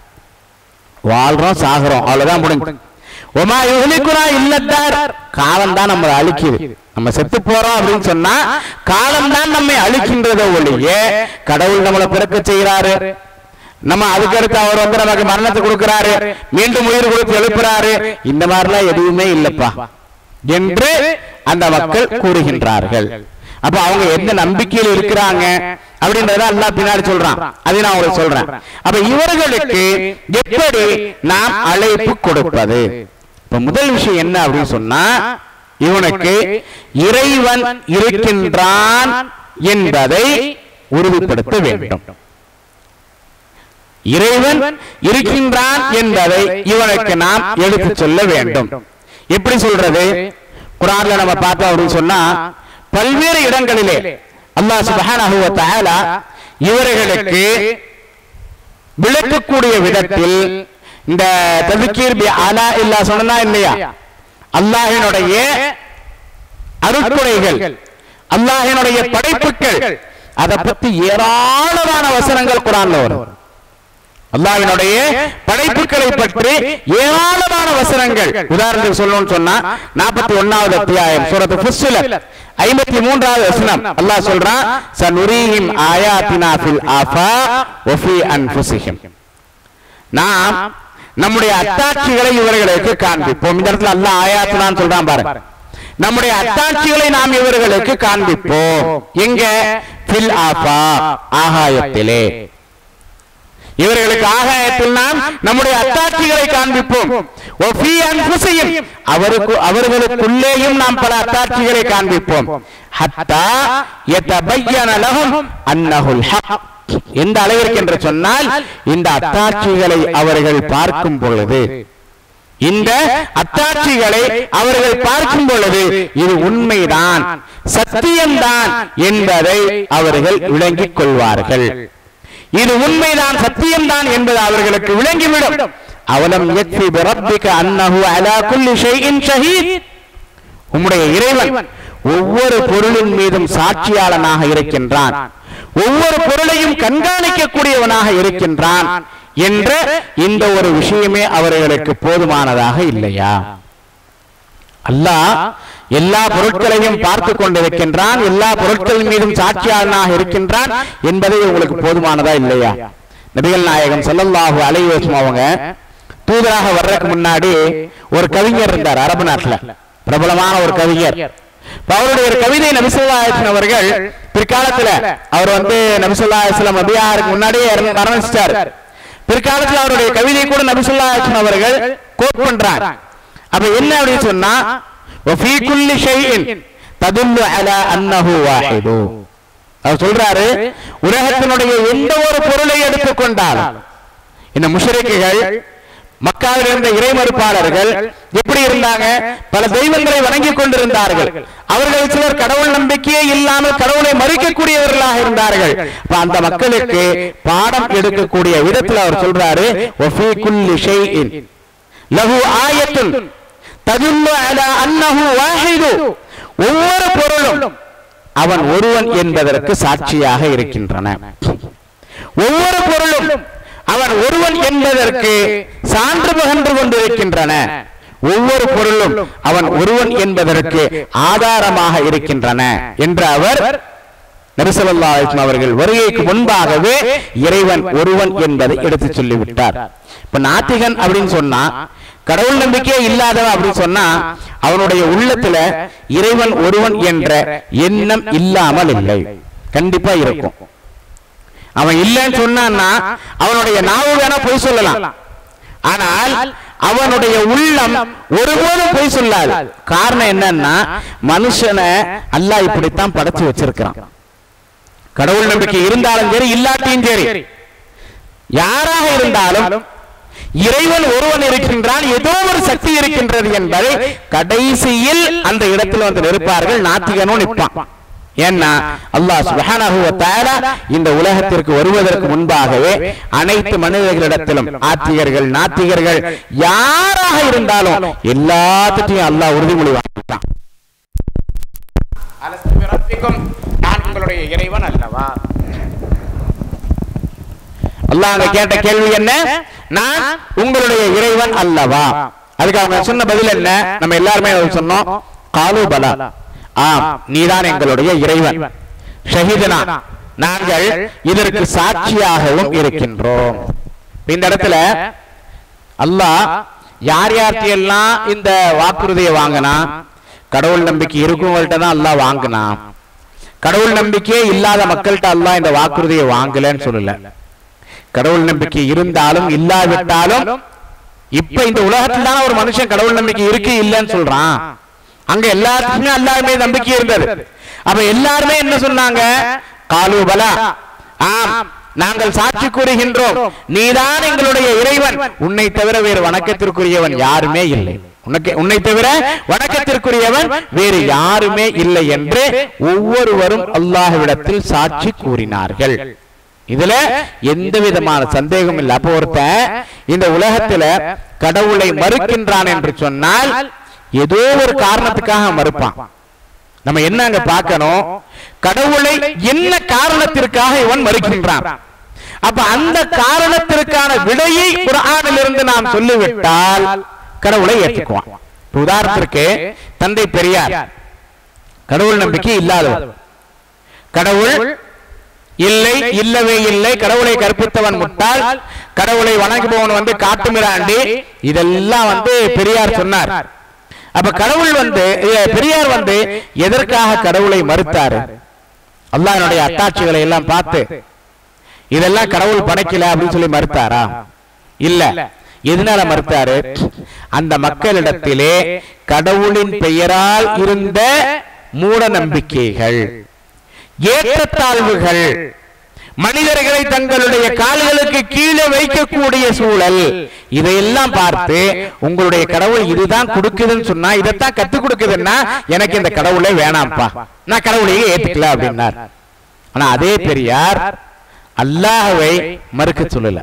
வாழ்றோம் சாகுறோம் அவ்வளவுதான் முடிஞ்சு. வமா யுஹ்லிகுனா இல்லா தஹர், காலம் தான் நம்மளை அழிக்குது, நம்ம செத்து போறோம் அப்படின்னு சொன்னா காலம் தான் நம்மை அழிக்கின்றத ஒழிய கடவுள் நம்மளை பிறக்க செய்கிறாரு, நம்ம அதுக்கடுத்து அவர் நமக்கு மரணத்தை கொடுக்கிறாரு, மீண்டும் உயிர் கொடுத்து எழுப்புறாரு, இந்த மாதிரிலாம் எதுவுமே இல்லப்பா என்று அந்த மக்கள் கூறுகின்றார்கள். அப்ப அவங்க எந்த நம்பிக்கையில் இருக்கிறாங்க அப்படின்றத அல்லாஹ் பின்னாடி சொல்றான், அதை நான் உங்களுக்கு சொல்றேன். அப்ப இவர்களுக்கு எப்படி நாம் அழைப்பு கொடுப்பது? இப்ப முதல் விஷயம் என்ன அப்படின்னு சொன்னா, இவனுக்கு இறைவன் இருக்கின்றான் என்பதை உறுதிப்படுத்த வேண்டும். இறைவன் இருக்கின்றான் என்பதை இவனுக்கு நாம் எடுத்து சொல்ல வேண்டும். எப்படி சொல்றது? குர்ஆன்ல நம்ம பார்த்தோம் அப்படின்னு சொன்னா பல்வேறு இடங்களிலே அல்லாஹ் சுப்ஹானஹு வ தஆலா இவர்களுக்கு விளக்கக்கூடிய விதத்தில் இந்த தஸ்கீர் பி அலா இல்லா சொன்னா இல்லையா, அல்லாஹ்வினுடைய அருட்கொடைகள், அல்லாஹ்வினுடைய படைப்புகள், அதை பத்தி ஏராளமான வசனங்கள் குர்ஆன்ல வரும். அல்லாஹ்வினுடைய படைப்புகளை பற்றி ஏராளமான வசனங்கள். உதாரணத்துக்கு சொல்லணும்னு சொன்னா 41வது அத்தியாயம் சூரத்து ஃபுஸ்ஸிலத் 53வது வசனம் அல்லாஹ் சொல்றான், சனுரீஹிம் ஆயாத்தினா ஃபில் ஆஃபாக் வ ஃபீ அன்ஃபுஸிஹிம், நாம் நம்முடைய அத்தாட்சிகளை இவர்களுக்கு காண்பிப்போம். இந்த இடத்துல அல்லாஹ் ஆயாத்தினான்னு சொல்றான் பாருங்க, நம்முடைய அத்தாட்சிகளை நாம் இவர்களுக்கு காண்பிப்போம். எங்க? ஃபில் ஆஃபாக், ஆகாயத்திலே. இவர்களுக்கு ஆகாயத்தில் நாம் நம்முடைய அத்தாட்சிகளை காண்பிப்போம். அவர்களுக்குள்ளேயும் நாம் பல அத்தாட்சிகளை காண்பிப்போம். எந்த அளவிற்கு என்று சொன்னால், இந்த அத்தாட்சிகளை அவர்கள் பார்க்கும் பொழுது, இந்த அத்தாட்சிகளை அவர்கள் பார்க்கும் பொழுது இது உண்மைதான், சத்தியம்தான் என்பதை அவர்கள் விளங்கிக் கொள்வார்கள். இது உண்மைதான், சத்தியம்தான் என்பது அவர்களுக்கு விளங்கிவிடும். அவலம் யக்ஃபி பிரப்பிக அன்னஹு அலா குல்லி ஷைஇன் ஷஹீத். உம்முடைய இறைவன் ஒவ்வொரு பொருளின் மீதும் சாட்சியாளனாக இருக்கின்றான், ஒவ்வொரு பொருளையும் கண்காணிக்கக்கூடியவனாக இருக்கின்றான் என்ற இந்த ஒரு விஷயமே அவர்களுக்கு போதுமானதாக இல்லையா? அல்லாஹ் எல்லா பொருட்களையும் பார்த்து கொண்டிருக்கின்றான், எல்லா பொருட்களின் மீதும் சாட்சியாளனாக இருக்கின்றான் என்பதை உங்களுக்கு போதுமானதா இல்லையா? நபிகள் நாயகம் ஸல்லல்லாஹு அலைஹி வஸல்லம் அவங்க தூதராக வர்றதுக்கு முன்னாடி ஒரு கவிஞர் இருந்தார் அரபு நாட்டுல, பிரபலமான ஒரு கவிஞர். அவருடைய ஒரு கவிதை நபி ஸல்லல்லாஹு அலைஹி வஸல்லம் அவர்கள் பிற்காலத்துல, அவர் நபி ஸல்லல்லாஹு அலைஹி வஸல்லம் நபியாருக்கு முன்னாடியே மரணிச்சிட்டார். பிற்காலத்தில் அவருடைய கவிதை கூட நபி ஸல்லல்லாஹு அலைஹி வஸல்லம் அவர்கள் கோட் பண்றாங்க. அப்ப என்ன அப்படின்னு சொன்னா, وفي كل شيء تدل على انه واحد. அவர் சொல்றாரு, உலகத்தினுடைய எந்த ஒரு பொருளை எடுத்துக்கொண்டால், இந்த முஷ்ரிக்குகள், மக்காவில் இருந்த இறைமறுப்பாளர்கள் எப்படி இருந்தாங்க? பல தெய்வங்களை வணங்கிக் கொண்டிருந்தார்கள். அவர்கள் சிலர் கடவுள் நம்பிக்கையே இல்லாமல் கடவுளை மறுக்கக்கூடியவர்களாக இருந்தார்கள். அந்த மக்களுக்கு பாடம் எடுக்கக்கூடிய விதத்தில் அவர் சொல்றாரு, وفي كل شيء له آية تدل على أنه واحد. ஒவ்வொரு பொருளும் அவன் ஒருவன் என்பதற்கு சாட்சியாக இருக்கின்றன. ஒவ்வொரு பொருளும் அவன் ஒருவன் என்பதற்கு சான்று பகன்று கொண்டிருக்கின்றன. ஒவ்வொரு பொருளும் அவன் ஒருவன் என்பதற்கு ஆதாரமாக இருக்கின்றன என்று அவர் நபி ஸல்லல்லாஹு அலைஹி வஸல்லம் அவர்கள் வருகைக்கு முன்பாகவே இறைவன் ஒருவன் என்பதை எடுத்து சொல்லிவிட்டார். இப்ப நாத்திகன் அப்படின்னு சொன்னா, கடவுள் நம்பிக்கையே இல்லாதவன் அப்படின்னு சொன்னா, அவனுடைய உள்ளத்துல இறைவன் ஒருவன் என்ற எண்ணம் இல்லாமல் இல்லை, கண்டிப்பா இருக்கும். அவன் இல்லைன்னு சொன்னான்னா அவனுடைய நாவு வேணா பொய் சொல்லலாம், ஆனால் அவனுடைய உள்ளம் ஒருபோதும் பொய் சொல்லாது. காரணம் என்னன்னா, மனுஷனை அல்லாஹ் இப்படித்தான் படைச்சு வச்சிருக்கிறான். கடவுள் நம்பிக்கை இருந்தாலும் சரி, இல்லாட்டியும் சரி, யாராக இருந்தாலும் இறைவன் ஒருவன் இருக்கின்றான், ஏதோ ஒரு சக்தி இருக்கின்றது என்பதை கடைசியில் அந்த இடத்தில் நிற்பார்கள். நாத்திகனும் நிற்பான். ஏன்னா அல்லாஹ் சுப்ஹானஹு வ தஆலா இந்த உலகத்திற்கு வருவதற்கு முன்பாகவே அனைத்து மனிதர்களிடத்திலும் ஆத்திகர்கள், நாத்திகர்கள் யாராக இருந்தாலும் எல்லாத்தையும் அல்லாஹ் உறுதிமொழி வாங்கிட்டான். நான் உங்களுடைய இறைவன் அல்லவா? அல்லாஹ் கேட்ட கேள்வி என்ன? நான் உங்களுடைய இறைவன் அல்லவா? அதுக்கு அவங்க சொன்ன பதில் என்ன? நம்ம எல்லாருமே சொன்னோம், காலு பலா, ஆம் நீதான் எங்களுடைய இறைவன், ஷஹீதனா, நாங்கள் இதற்கு சாட்சியாகவும் இருக்கின்றோம். இந்த இடத்துல அல்லாஹ் யார் யார்கிட்டெல்லாம் இந்த வாக்குறுதியை வாங்கினா, கடவுள் நம்பிக்கை இருக்கவங்கள்ட்ட தான் அல்லாஹ் வாங்கினா. கடவுள் நம்பிக்கையே இல்லாத மக்கள்கிட்ட அல்லாஹ் இந்த வாக்குறுதியை வாங்கலன்னு சொல்லல. கடவுள் நம்பிக்கை இருந்தாலும் இல்லாவிட்டாலும் இப்ப இந்த உலகத்தில் தானே ஒரு மனுஷன் கடவுள் நம்பிக்கை இருக்கு இல்லைன்னு சொல்றான். அங்க எல்லாருக்குமே அல்லாஹ்வே நம்பிக்கை இருந்தது. அப்ப எல்லாருமே என்ன சொன்னாங்க? காலு பலா, ஆம் நாங்கள் சாட்சி கூறுகின்றோம், நீதான் எங்களுடைய இறைவன், உன்னை தவிர வேறு வணக்கத்திற்குரியவன் யாருமே இல்லை, உன்னை தவிர வணக்கத்திற்குரியவன் வேறு யாருமே இல்லை என்று ஒவ்வொருவரும் அல்லாஹ்விடத்தில் சாட்சி கூறினார்கள். இதுல எந்த விதமான சந்தேகம் இல்லை. அப்போ ஒருத்தன் இந்த உலகத்துல கடவுளை மறுக்கின்றான் என்று சொன்னால் ஏதோ ஒரு காரணத்துக்காக மறுப்பான். நம்ம என்ன அங்க பார்க்கணும்? கடவுளை என்ன காரணத்திற்காக இவன் மறுக்கின்றான். அப்ப அந்த காரணத்திற்கான விடையை குர்ஆனிலிருந்து நாம் சொல்லிவிட்டால் கடவுளை ஏற்றுக்குவான். உதாரணத்திற்கு தந்தை பெரியார் கடவுள் நம்பிக்கை இல்லாதவர், கடவுள் இல்லை, இல்லவே இல்லை, கடவுளை கற்பித்தவன் முட்டாள், கடவுளை வணங்குபவன் காட்டுமிராண்டி, இதெல்லாம் பெரியார் சொன்னார். அப்ப கடவுள் பெரியார் எதற்காக கடவுளை மறுத்தாரு? அல்லாஹ்வுடைய அத்தாட்சிகளை எல்லாம் பார்த்து இதெல்லாம் கடவுள் படைக்கல அப்படின்னு சொல்லி மறுத்தாரா? இல்ல. எதனால மறுத்தாரு? அந்த மக்களிடத்திலே கடவுளின் பெயரால் இருந்த மூட நம்பிக்கைகள், ஏற்றத்தாழ்வுகள், மனிதர்களை தங்களுடைய கால்களுக்கு கீழே வைக்கக்கூடிய சூழல், இதையெல்லாம் பார்த்து உங்களுடைய கடவுள் இதுதான் கொடுக்குதுன்னு சொன்னா, இதைத்தான் கத்துக் கொடுக்குதுன்னா எனக்கு இந்த கடவுளே வேணாம்ப்பா, நான் கடவுளையே ஏத்துக்கல அப்படின்னார். ஆனா அதே பெரியார் அல்லாஹ்வை மறுக்க சொல்லல.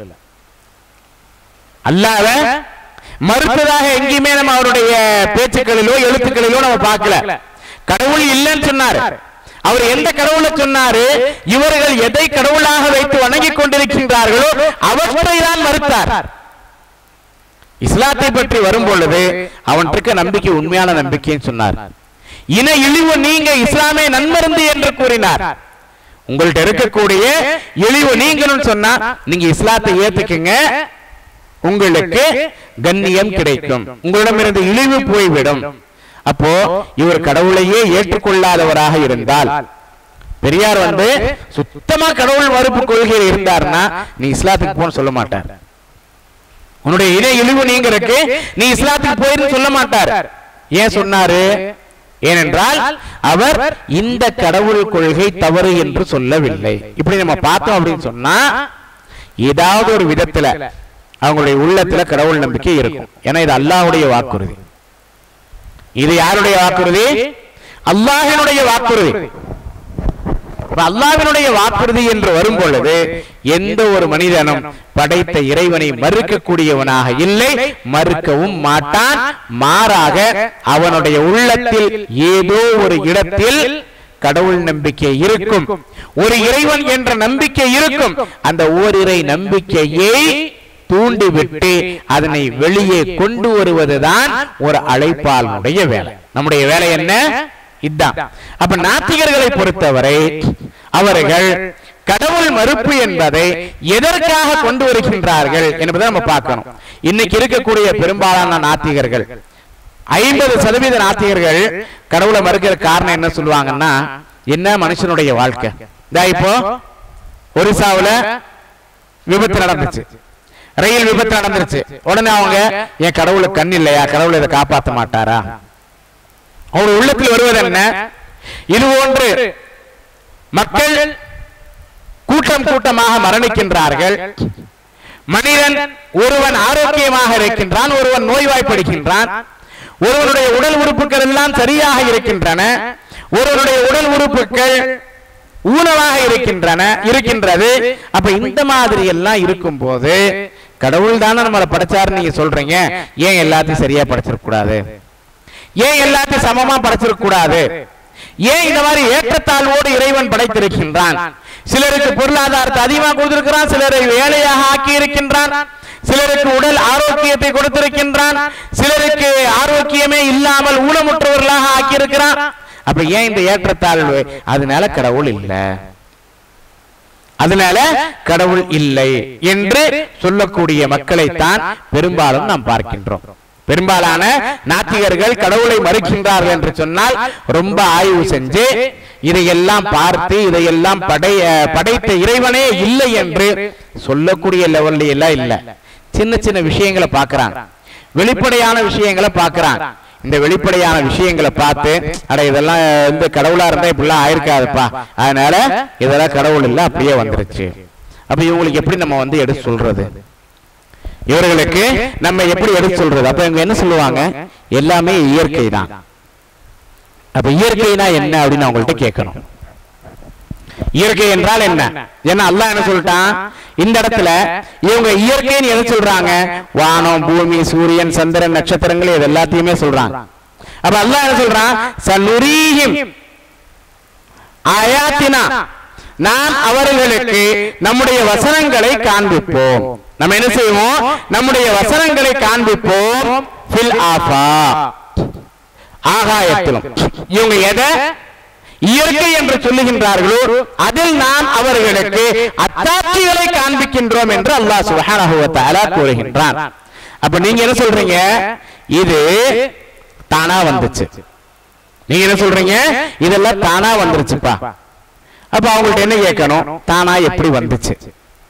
அல்லாஹ்வை மறுத்ததாக எங்கேயுமே நம்ம அவருடைய பேச்சுக்களிலோ எழுத்துக்களிலோ நம்ம பார்க்கல. கடவுள் இல்லைன்னு சொன்னார். அவர் எந்த கடவுளை சொன்னாரு? இவர்கள் எதை கடவுளாக வைத்து வணங்கிக் கொண்டிருக்கின்றார்களோ அவற்றை தான் மறுத்தார். இஸ்லாத்தை பற்றி வரும் பொழுது அவனுக்கு நம்பிக்கை உண்மையான நம்பிக்கைன்னு சொன்னார். இன இழிவு நீங்க இஸ்லாமே நன்மருந்து என்று கூறினார். உங்கள்ட்ட இருக்கக்கூடிய இழிவு நீங்கன்னு சொன்னா நீங்க இஸ்லாத்தை ஏத்துக்குங்க, உங்களுக்கு கண்ணியம் கிடைக்கும், உங்களிடமிருந்து இழிவு போய்விடும். அப்போ இவர் கடவுளையே ஏற்றுக்கொள்ளாதவராக இருந்தால், பெரியார் சுத்தமா கடவுள் மறுப்பு கொள்கையில் இருந்தார்னா நீ இஸ்லாத்துக்கு போன்னு சொல்ல மாட்டார். உன்னுடைய இணை இழிவு நீங்கிறதுக்கு நீ இஸ்லாத்துக்கு போயிருந்து சொல்ல மாட்டார். ஏன் சொன்னாரு? ஏனென்றால் அவர் இந்த கடவுள் கொள்கை தவறு என்று சொல்லவில்லை. இப்படி நம்ம பார்த்தோம் அப்படின்னு சொன்னா ஏதாவது ஒரு விதத்துல அவங்களுடைய உள்ளத்துல கடவுள் நம்பிக்கை இருக்கும். ஏன்னா இது அல்லாஹ்வுடைய வாக்குறுதி. இது யாருடைய வாக்குறுதி? அல்லாஹ்வினுடைய வாக்குறுதி. அல்லாஹ்வினுடைய வாக்குறுதி என்று வரும் பொழுது எந்த ஒரு மனிதனும் படைத்த இறைவனை மறுக்கக்கூடியவனாக இல்லை, மறுக்கவும் மாட்டான். மாறாக அவனுடைய உள்ளத்தில் ஏதோ ஒரு இடத்தில் கடவுள் நம்பிக்கை இருக்கும், ஒரு இறைவன் என்ற நம்பிக்கை இருக்கும். அந்த ஓரிரை நம்பிக்கையை தூண்டிவிட்டு அதனை வெளியே கொண்டு வருவதுதான் ஒரு அழைப்பாளனுடைய வேலை. நம்முடைய வேலை என்ன? இதுதான். அப்ப நாத்திகர்களை பொறுத்தவரை அவர்கள் கடவுள் மறுப்பு என்பதை எதற்காக கொண்டு வருகின்றார்கள் என்பதை நம்ம பார்க்கணும். இன்னைக்கு இருக்கக்கூடிய பெரும்பாலான நாத்திகர்கள், 50% நாத்திகர்கள் கடவுளை மறுக்கிற காரணம் என்ன சொல்லுவாங்கன்னா, என்ன மனுஷனுடைய வாழ்க்கை. இப்போ ஒரிசாவுல விபத்து நடந்துச்சு, ரயில் விபத்து நடந்துருச்சு. உடனே அவங்க என் கடவுளுக்கு கண் இல்லையா, கடவுள் இதை காப்பாற்ற மாட்டாரா? அவங்க உள்ளத்தில் வருவது என்ன? இது போன்று மக்கள் கூட்டம் கூட்டமாக மரணிக்கின்றார்கள். மனிதன் ஒருவன் ஆரோக்கியமாக இருக்கின்றான், ஒருவன் நோய்வாய்ப்படுகின்றான். ஒருவனுடைய உடல் உறுப்புகள் எல்லாம் சரியாக இருக்கின்றன, ஒருவனுடைய உடல் உறுப்புகள் ஊனமாக இருக்கின்றது. அப்ப இந்த மாதிரி எல்லாம் இருக்கும் போது கடவுள் தானே நம்மளை படைச்சாரு நீங்க சொல்றீங்க, ஏன் எல்லாத்தையும் சரியா படைச்சிருக்க கூடாது? ஏன் எல்லாத்தையும் சமமா படைச்சிருக்க கூடாது? ஏன் இந்த மாதிரி ஏற்றத்தாழ்வோடு இறைவன் படைத்திருக்கின்றான்? சிலருக்கு பொருளாதாரத்தை அதிகமாக கொடுத்திருக்கிறான், சிலரை வேலையாக ஆக்கி இருக்கின்றான், சிலருக்கு உடல் ஆரோக்கியத்தை கொடுத்திருக்கின்றான், சிலருக்கு ஆரோக்கியமே இல்லாமல் ஊனமுற்றவர்களாக ஆக்கி இருக்கிறான். அப்ப ஏன் இந்த ஏற்றத்தாழ்வு? அதனால கடவுள் இல்லை, அதனால கடவுள் இல்லை என்று சொல்லக்கூடிய மக்களைத்தான் பெரும்பாலும் நாம் பார்க்கின்றோம். பெரும்பாலான நாத்திகர்கள் கடவுளை மறுக்கின்றார்கள் என்று சொன்னால் ரொம்ப ஆய்வு செஞ்சு இதையெல்லாம் பார்த்து இதையெல்லாம் படைத்த இறைவனே இல்லை என்று சொல்லக்கூடிய லெவல்ல எல்லாம் இல்ல. சின்ன சின்ன விஷயங்களை பார்க்கறான், வெளிப்படையான விஷயங்களை பார்க்கறான். இந்த வெளிப்படையான விஷயங்களை பார்த்து அட இதெல்லாம் இந்த கடவுளா இருந்தா இப்படிலாம் ஆயிருக்காதுப்பா, அதனால இதெல்லாம் கடவுள் இல்ல அப்படியே வந்துருச்சு. அப்ப இவங்களுக்கு எப்படி நம்ம எடுத்து சொல்றது? இவர்களுக்கு நம்ம எப்படி எடுத்து சொல்றது? அப்ப இவங்க என்ன சொல்லுவாங்க? எல்லாமே இயற்கை தான். அப்ப இயற்கைனா என்ன அப்படின்னு அவங்கள்ட்ட கேட்கணும். இயற்கை என்றால் என்ன? ஏன்னா அல்லாஹ் என்ன சொல்லிட்டான், இந்த இடத்துல இவங்க இயற்கைன்னு எதை சொல்றாங்க? வானம், பூமி, சூரியன், சந்திரன், நட்சத்திரங்கள் இது எல்லாத்தையுமே சொல்றாங்க. அப்ப அல்லாஹ் என்ன சொல்றான்? சனுரீஹிம் ஆயாத்தினா, நாம் அவர்களுக்கு நம்முடைய வசனங்களை காண்பிப்போம். நம்ம என்ன செய்வோம்? நம்முடைய வசனங்களை காண்பிப்போம். ஃபில் ஆஃபா, ஆகாயத்திலும். இவங்க எதை இயற்கை என்று சொல்லுகின்றார்களோ அதில் நாம் அவர்களுக்கு அத்தாட்சிகளை காண்பிக்கின்றோம் என்று அல்லாஹ் சுப்ஹானஹு வ தஆலா கூறுகின்றான். அப்ப நீங்க என்ன சொல்றீங்க? இது தானா வந்துச்சு. நீங்க என்ன சொல்றீங்க? இதெல்லாம் தானா வந்துருச்சுப்பா. அப்ப அவங்கள்ட்ட என்ன கேட்கணும்? தானா எப்படி வந்துச்சு?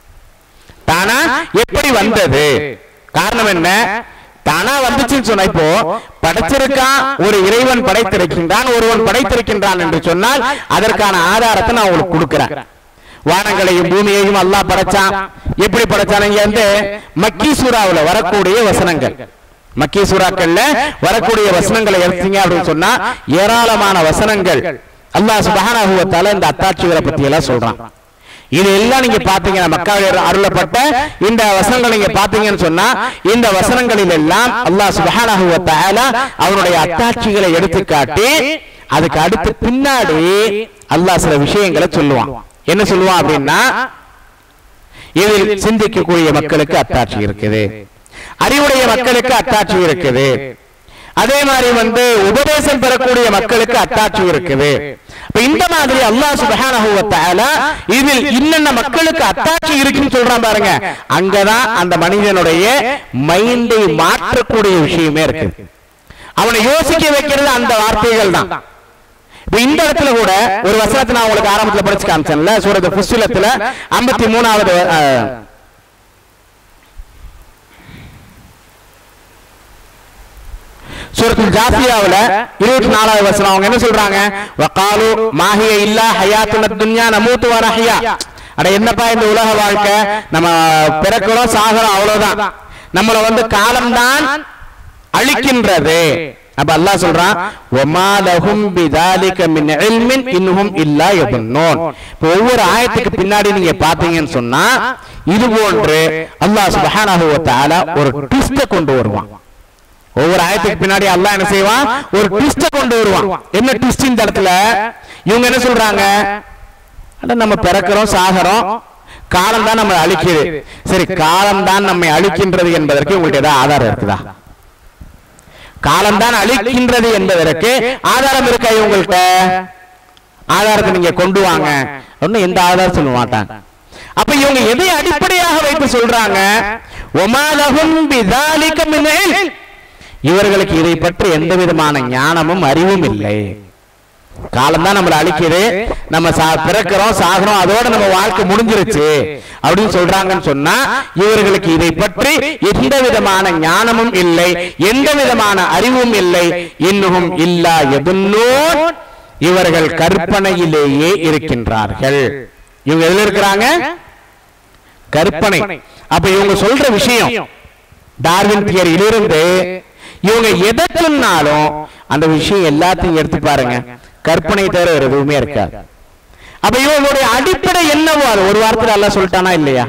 தானா எப்படி வந்தது? காரணம் என்ன? தானா வந்துச்சுன்னு சொன்ன, இப்போ படைச்சிருக்கான், ஒரு இறைவன் படைத்திருக்கின்றான், ஒருவன் படைத்திருக்கின்றான் என்று சொன்னால் அதற்கான ஆதாரத்தை நான் உங்களுக்கு கொடுக்கிறேன். வானங்களையும் பூமியையும் அல்லாஹ் படைச்சான். எப்படி படைச்சான்? இங்க வந்து மக்கி சூராவுல வரக்கூடிய வசனங்கள், மக்கி சூறாக்கள்ல வரக்கூடிய வசனங்களை எடுத்தீங்க அப்படின்னு சொன்னா ஏராளமான வசனங்கள் அல்லாஹ் சுப்ஹானஹு வ தஆலா இந்த அத்தாட்சிகளை பத்தி எல்லாம் சொல்றான். இது எல்லாம் நீங்க பாத்தீங்கன்னா மக்காவில் அருளப்பட்ட இந்த வசனங்களை நீங்க பாத்தீங்கன்னு சொன்னா இந்த வசனங்களில் எல்லாம் அல்லாஹ் சுப்ஹானஹு வ தஆலா அவருடைய அத்தாட்சிகளை எடுத்து காட்டி அதுக்கு அடுத்து பின்னாடி அல்லாஹ் சில விஷயங்களை சொல்லுவான். என்ன சொல்லுவான் அப்படின்னா, இதில் சிந்திக்கக்கூடிய மக்களுக்கு அத்தாட்சி இருக்குது, அறிவுடைய மக்களுக்கு அத்தாட்சி இருக்குது, அதே மாதிரி வந்து உபதேசம் பெறக்கூடிய மக்களுக்கு அத்தாட்சி இருக்குது. இந்த மாதிரி அல்லாஹ் சுப்ஹானஹு வ தஆலா இதில் இன்னென்ன மக்களுக்கு அத்தாட்சி இருக்குன்னு சொல்றான் பாருங்க. அங்கதான் அந்த மனிதனுடைய மைண்டை மாற்றக்கூடிய விஷயமே இருக்கு. அவனை யோசிக்க வைக்கிறது அந்த வார்த்தைகள் தான். இந்த இடத்துல கூட ஒரு வசனத்தை நான் உங்களுக்கு ஆரம்பத்தில் படிச்சு காமிச்சேன்ல, சூரத்து ஃபுஸ்ஸிலத்துல 53வது சூரத்துல் ஜாசியாவுல 24வது வசனம் அவங்க என்ன சொல்றாங்க? வகாலு மாஹிய இல்லா ஹயாத்துனத் துன்யா நமூது வ நஹ்யா. அட என்னப்பா இந்த உலக வாழ்க்கை, நம்ம பிறக்கிறோம் சாகறோம் அவ்வளவுதான், நம்மள வந்து காலம்தான் அழிக்கின்றது. அப்ப அல்லாஹ் சொல்றான் வமா லஹும் பிதாலிக மின் இல்மின் இன்னஹும் இல்லா யதுன்னூன். ஒவ்வொரு ஆயத்துக்கு பின்னாடி நீங்க பாத்தீங்கன்னு சொன்னா இது போன்று அல்லாஹ் சுப்ஹானஹு வ தஆலா ஒரு ட்விஸ்ட் கொண்டு வருவான். ஒவ்வொரு ஆயத்துக்கு பின்னாடி அல்லாஹ் என்ன செய்வான்? ஒரு ட்விஸ்ட் கொண்டு வருவான். என்ன ட்விஸ்ட் இந்த இடத்துல? இவங்க என்ன சொல்றாங்க? நம்ம பிறக்கிறோம் சாகறோம், காலம் தான் நம்ம அழிக்குது. சரி, காலம் தான் நம்மை அழிக்கின்றது என்பதற்கு உங்களுக்கு ஏதாவது ஆதாரம் இருக்குதா? காலம் தான் அழிக்கின்றது என்பதற்கு ஆதாரம் இருக்கா இவங்கள்ட்ட? ஆதாரத்தை நீங்க கொண்டு வாங்க. ஒன்னும் எந்த ஆதாரம் சொல்ல மாட்டாங்க. அப்ப இவங்க எதை அடிப்படையாக வைத்து சொல்றாங்க? வமா லஹும் பிதாலிக மின் இல்ம். இவர்களுக்கு இதை பற்றி எந்த விதமான ஞானமும் அறிவும் இல்லை. காலம் தான் நம்மளை அழிக்குது, நம்ம பிறக்கிறோம் சாகிறோம், அதோட நம்ம வாழ்க்கை முடிஞ்சிருச்சு அப்படின்னு சொல்றாங்கன்னு சொன்னா இவர்களுக்கு இதை பற்றி எந்த விதமான ஞானமும் இல்லை, எந்த விதமான அறிவும் இல்லை. இன்னும் இல்லா யதுன்னூன். இவர்கள் கற்பனையிலேயே இருக்கின்றார்கள். இவங்க எதுல இருக்கிறாங்க? கற்பனை. அப்ப இவங்க சொல்ற விஷயம் டார்வின் தியரியிலிருந்து இவங்க எதை சொன்னாலும் அந்த விஷயம் எல்லாத்தையும் எடுத்து பாருங்க, கற்பனை தவிர வேற எதுவுமே இருக்காது. அப்ப இவங்களுடைய அடிப்படை என்னவோ அது ஒரு வாரத்தில் எல்லாம் சொல்லிட்டானா இல்லையா?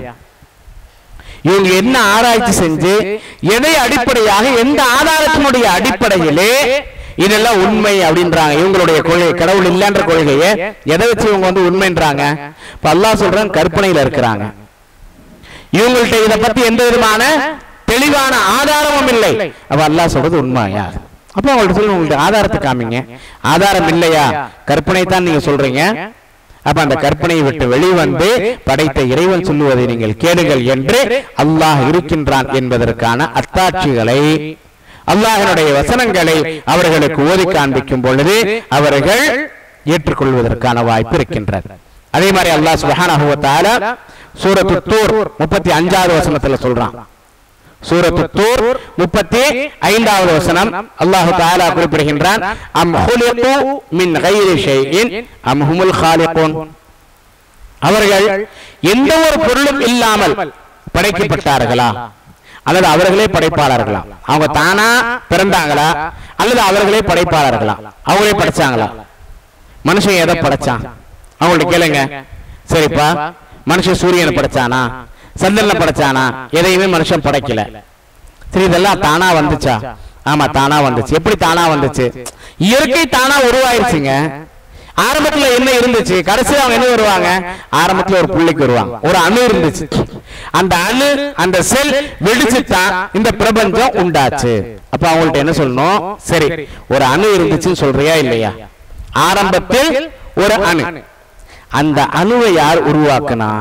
இவங்க என்ன ஆராய்ச்சி செஞ்சு எதை அடிப்படையாக எந்த ஆதாரத்தினுடைய அடிப்படையிலே இதெல்லாம் உண்மை அப்படின்றாங்க. இவங்களுடைய கொள்கை கடவுள் இல்லைன்ற கொள்கையை எதை வச்சு இவங்க வந்து உண்மைன்றாங்க? இப்ப அல்லாஹ் சொல்றாங்க கற்பனையில இருக்கிறாங்க. இவங்கள்ட்ட இதை பத்தி எந்த விதமான தெளிவான ஆதாரமும் இல்லை. அப்ப அல்லாஹ் சொல்றது உண்மையா? அப்ப அவங்கள்ட்ட சொல்லுங்க, உங்களுக்கு ஆதாரத்தை காமிங்க. ஆதாரம் இல்லையா? கற்பனை தான் நீங்க சொல்றீங்க. அப்ப அந்த கற்பனையை விட்டு வெளிவந்து படைத்த இறைவன் சொல்லுவதை நீங்கள் கேளுங்கள் என்று அல்லாஹ் இருக்கின்றான் என்பதற்கான அத்தாட்சிகளை அல்லாஹ்வினுடைய வசனங்களை அவர்களுக்கு ஓதி காண்பிக்கும் பொழுது அவர்கள் ஏற்றுக்கொள்வதற்கான வாய்ப்பு இருக்கின்றது. அதே மாதிரி அல்லாஹ் சுப்ஹானஹு வ தஆலா சூரத்து தூர் 35வது வசனத்துல சொல்றான். சூரத்து தூர் 35வது வசனம் அல்லாஹ் தஆலா குறிப்பிடுகின்றான், அம் ஹுலிகு மின் கைரி ஷைஇன் அம் ஹுமுல் காலிகூன். அவர்கள் எந்த ஒரு பொருளும் இல்லாமல் படைக்கப்பட்டார்களா அல்லது அவர்களே படைப்பாளர்களா? அவங்க தானா பிறந்தாங்களா அல்லது அவர்களே படைப்பாளர்களா? அவங்களே படைச்சாங்களா? மனுஷன் எதை படைச்சான்? அவங்கள்ட்ட கேளுங்க. சரிப்பா, மனுஷன் சூரியனை படைச்சானா? சந்திரனை படைச்சானா? எதையுமே மனுஷன் படைக்கல. சரி, இதெல்லாம் தானா வந்துச்சா? ஆமா, தானா வந்துச்சு. எப்படி தானா வந்துச்சு? இயற்கை தானா உருவாயிருச்சுங்க. ஆரம்பத்துல என்ன இருந்துச்சு? கடைசியா அவங்க என்ன வருவாங்க? ஆரம்பத்துல ஒரு புள்ளிக்கு வருவாங்க. ஒரு அணு இருந்துச்சு. அந்த அணு, அந்த செல் வெடிச்சுதான் இந்த பிரபஞ்சம் உண்டாச்சு. அப்ப அவங்கள்ட்ட என்ன சொல்லணும்? சரி, ஒரு அணு இருந்துச்சுன்னு சொல்றியா இல்லையா? ஆரம்பத்தில் ஒரு அணு. அந்த அணுவை யார் உருவாக்குனா?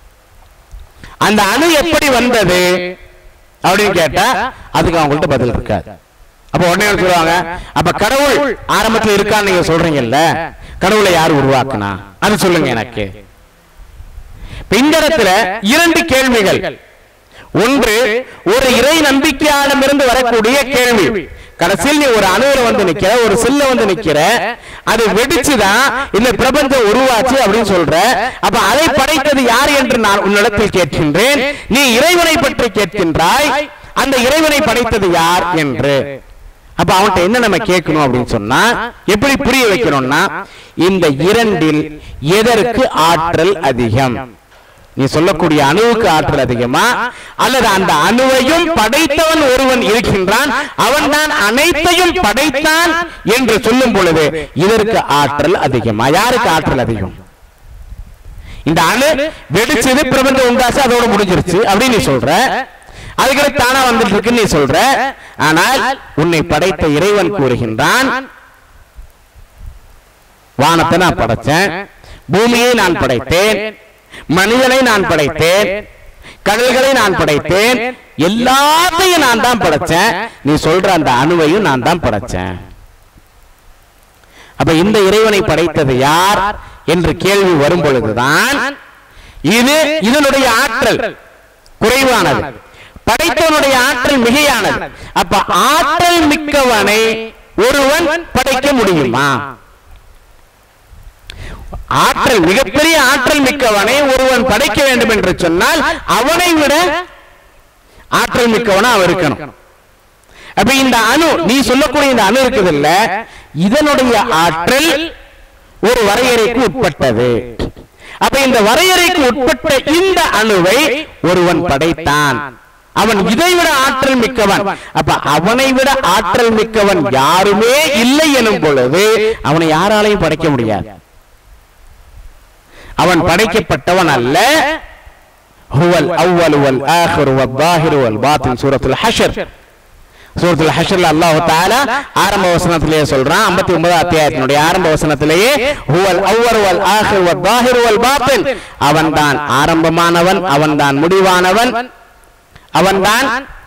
அந்த அணு எப்படி வந்தது அப்படின்னு கேட்டா அதுக்கு அவங்கள்ட்ட பதில் இருக்காது. அப்ப உடனே சொல்லுவாங்க, அப்ப கடவுள் ஆரம்பத்தில் இருக்கான்னு நீங்க சொல்றீங்கல்ல, கடவுளை யார் உருவாக்குனா அது சொல்லுங்க எனக்கு. இந்த இடத்துல இரண்டு கேள்விகள் ஒன்று, ஒரு இறை நம்பிக்கையாளமிருந்து வரக்கூடிய கேள்வி. கடைசியில் நீ ஒரு அணுவில வந்து நிக்கிற, ஒரு செல்ல வந்து நிக்கிற, அது வெடிச்சுதான் இந்த பிரபஞ்சம் உருவாச்சு அப்படின்னு சொல்ற. அப்ப அதை படைத்தது யார் என்று நான் உன்னிடத்தில் கேட்கின்றேன். நீ இறைவனை பற்றி கேட்கின்றாய், அந்த இறைவனை படைத்தது யார் என்று. அப்ப அவன்கிட்ட என்ன நம்ம கேட்கணும் அப்படின்னு சொன்னா, எப்படி புரிய வைக்கணும்னா, இந்த இரண்டில் எதற்கு ஆற்றல் அதிகம்? நீ சொல்லக்கூடிய அணுவுக்கு ஆற்றல் அதிகமா, அல்லது அந்த அணுவையும் படைத்தவன் ஒருவன் இருக்கின்றான், அவன் தான் அனைத்தையும் படைத்தான் என்று சொல்லும் பொழுது இதற்கு ஆற்றல் அதிகமா? யாருக்கு ஆற்றல் அதிகம்? இந்த அணு வெடிச்சது, பிரபஞ்சம் உண்டாச்சு, அதோட முடிஞ்சிருச்சு அப்படின்னு நீ சொல்ற. அதுக்கு தானா வந்துட்டு இருக்குன்னு நீ சொல்ற. ஆனால் உன்னை படைத்த இறைவன் கூறுகின்றான், வானத்தை நான் படைச்சேன், பூமியை நான் படைத்தேன், மனிதனை நான் படைத்தேன், கடல்களை நான் படைத்தேன், எல்லாத்தையும் நான் தான் படைச்சேன். நீ சொல்ற அந்த அணுவையும் நான் தான் படைச்சேன். அப்ப இந்த இறைவனை படைத்தது யார் என்று கேள்வி வரும் பொழுதுதான் இது இதனுடைய ஆற்றல் குறைவானது, படைத்தவனுடைய ஆற்றல் மிகையானது. அப்ப ஆற்றல் மிக்கவனை ஒருவன் படைக்க முடியுமா? ஆற்றல் மிகப்பெரிய ஆற்றல் மிக்கவனை ஒருவன் படைக்க வேண்டும் என்று சொன்னால் அவனை விட ஆற்றல் மிக்கவனா அவன் இருக்கணும். அப்ப இந்த அணு, நீ சொல்லக்கூடிய இந்த அணு இருக்குது இல்ல, இதனுடைய ஆற்றல் ஒரு வரையறைக்கு உட்பட்டது. அப்ப இந்த வரையறைக்கு உட்பட்ட இந்த அணுவை ஒருவன் படைத்தான், அவன் இதைவிட ஆற்றல் மிக்கவன். அப்ப அவனை விட ஆற்றல் மிக்கவன் யாருமே இல்லை எனும் பொழுது அவனை யாராலையும் படைக்க முடியாது. அவன் படைக்கப்பட்டவன் அல்ல. ஹுவல் அவ்வலு வல் ஆகிரு வல் ஸாஹிரு வல் பாத்தின். சூரத்துல் ஹஷ்ர், சூரத்துல் ஹஷ்ர்ல அல்லாஹ் தஆலா ஆரம்ப வசனத்திலேயே சொல்றான், 59 அத்தியாயத்தினுடைய ஆரம்ப வசனத்திலேயே ஹுவல் அவ்வலு வல் ஆகிரு வல் ஸாஹிரு வல் பாத்தின், அவன்தான் ஆரம்பமானவன், அவன்தான் முடிவானவன், அவன்தான்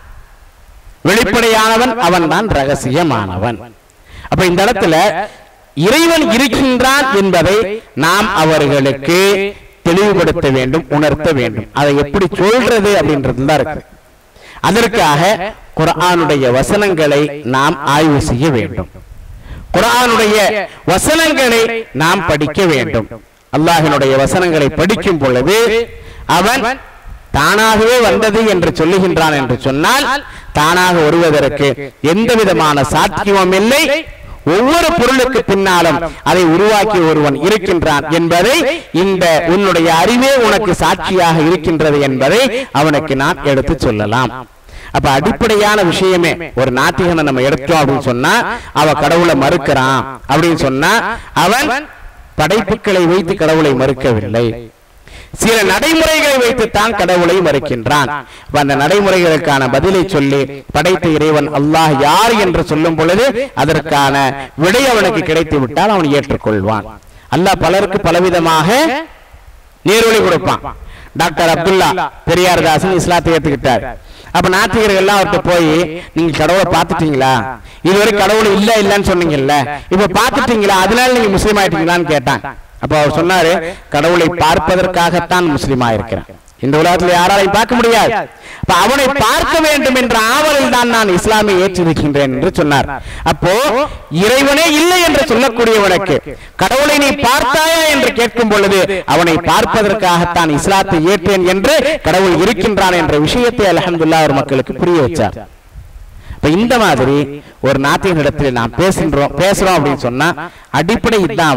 வெளிப்படையானவன், அவன்தான் ரகசியமானவன். அப்ப இந்த இடத்துல இறைவன் இருக்கின்றான் என்பதை நாம் அவர்களுக்கு தெளிவுபடுத்த வேண்டும், உணர்த்த வேண்டும். அதை எப்படி சொல்றது அப்படின்றது தான் இருக்கு. அதற்காக குர்ஆனுடைய வசனங்களை நாம் ஆய்வு செய்ய வேண்டும், குர்ஆனுடைய வசனங்களை நாம் படிக்க வேண்டும். அல்லாஹ்வினுடைய வசனங்களை படிக்கும் பொழுது அவன் தானாகவே வந்தது என்று சொல்லுகின்றான் என்று சொன்னால், தானாக வருவதற்கு எந்த விதமான சாத்தியமும் இல்லை. ஒவ்வொரு பொருளுக்கு பின்னாலும் அதை உருவாக்கி ஒருவன் இருக்கின்றான் என்பதை, இந்த உன்னுடைய அறிவே உனக்கு சாட்சியாக இருக்கின்றது என்பதை அவனுக்கு நான் எடுத்து சொல்லலாம். அப்ப அடிப்படையான விஷயமே, ஒரு நாத்திகனை நம்ம எடுத்தோம் அப்படின்னு சொன்னா, அவன் கடவுளை மறுக்கிறான் அப்படின்னு சொன்னா, அவன் படைப்புகளை வைத்து கடவுளை மறுக்கவில்லை, சில நடைமுறைகளை வைத்துத்தான் கடவுளை மறுக்கின்றான். அந்த நடைமுறைகளுக்கான பதிலை சொல்லி படைத்த இறைவன் அல்லாஹ் யார் என்று சொல்லும் பொழுது அதற்கான விடை அவனுக்கு கிடைத்து விட்டால் அவன் ஏற்றுக்கொள்வான். அல்லாஹ் பலருக்கு பலவிதமாக நேர்வழி கொடுப்பான். டாக்டர் அப்துல்லா பெரியார்தாசன் இஸ்லாத்தை ஏற்றுக்கிட்டார். அப்ப நாத்திகர்கள் எல்லாம் அவர்கிட்ட போய், நீங்க கடவுளை பார்த்துட்டீங்களா, இதுவரை கடவுள் இல்ல இல்லன்னு சொன்னீங்கல்ல, இப்ப பார்த்துட்டீங்களா, அதனால நீங்க முஸ்லீம் ஆயிட்டீங்களான்னு கேட்டான். அப்ப அவர் சொன்னாரு, கடவுளை பார்ப்பதற்காகத்தான் முஸ்லீம் ஆயிருக்கிறேன், இந்த உலகத்தில் யாராலையும் பார்க்க முடியாது, அப்ப அவனை பார்க்க வேண்டும் என்ற ஆவலில் தான் நான் இஸ்லாமை ஏற்றிருக்கின்றேன் என்று சொன்னார். அப்போ இறைவனே இல்லை என்று சொல்லக்கூடியவனுக்கு கடவுளை நீ பார்த்தாயா என்று கேட்கும் பொழுது அவனை பார்ப்பதற்காகத்தான் இஸ்லாத்தை ஏற்றேன் என்று கடவுள் இருக்கின்றான் என்ற விஷயத்தை அல்ஹம்துலில்லாஹ் ஒரு மக்களுக்கு புரிய வச்சார். இப்ப இந்த மாதிரி ஒரு நாத்திகனிடத்தில் நாம் பேசுறோம் அப்படின்னு சொன்னா அடிப்படை இதுதான்.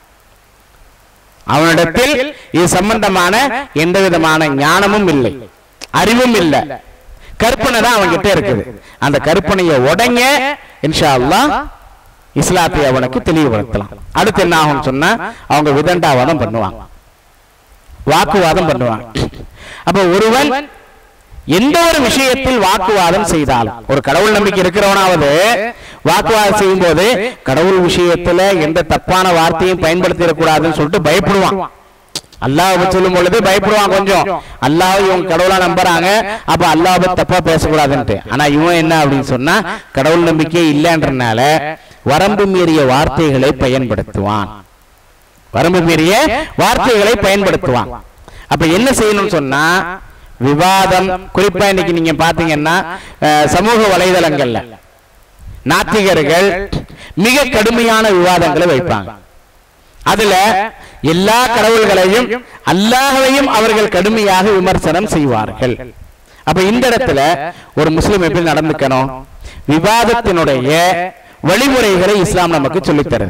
அவனிடத்தில் இது சம்பந்தமான எந்த விதமான ஞானமும் இல்லை, அறிவும் இல்லை, கற்பனை தான் அவன்கிட்ட இருக்குது. அந்த கற்பனையை உடைங்க இன்ஷா அல்லாஹ் இஸ்லாத்தை அவனுக்கு தெளிவுபடுத்தலாம். அடுத்து என்ன ஆகும் சொன்னா, அவங்க விதண்டாவாதம் பண்ணுவாங்க, வாக்குவாதம் பண்ணுவாங்க. அப்ப ஒருவன் எந்த ஒரு விஷயத்தில் வாக்குவாதம் செய்தாலும், ஒரு கடவுள் நம்பிக்கை இருக்கிறவனாவது வாக்குவாதம் செய்யும் போது கடவுள் விஷயத்துல எந்த தப்பான வார்த்தையும் பயன்படுத்திடக்கூடாதுன்னு சொல்லிட்டு பயப்படுவான். அல்லாஹ் சொல்லும் பொழுது பயப்படுவான் கொஞ்சம், அல்லாஹ் இவங்க கடவுளா நம்புறாங்க, அப்ப அல்லாஹ் தப்பா பேசக்கூடாதுன்ட்டு. ஆனா இவன் என்ன அப்படின்னு சொன்னா, கடவுள் நம்பிக்கை இல்லைன்றனால வரம்பு மீறிய வார்த்தைகளை பயன்படுத்துவான், வரம்பு மீறிய வார்த்தைகளை பயன்படுத்துவான். அப்ப என்ன செய்யணும்னு சொன்னா, விவாதம் குறிப்பா இன்னைக்கு நீங்க பாத்தீங்கன்னா சமூக வலைதளங்கள்ல நாத்திகர்கள் மிக கடுமையான விவாதங்களை வைப்பாங்க. அதுல எல்லா கடவுள்களையும் அல்லாஹ்வையும் அவர்கள் கடுமையாக விமர்சனம் செய்வார்கள். அப்ப இந்த இடத்துல ஒரு முஸ்லிம் எப்படி நடந்துக்கணும்? விவாதத்தினுடைய வழிமுறைகளை இஸ்லாம் நமக்கு சொல்லித் தருது.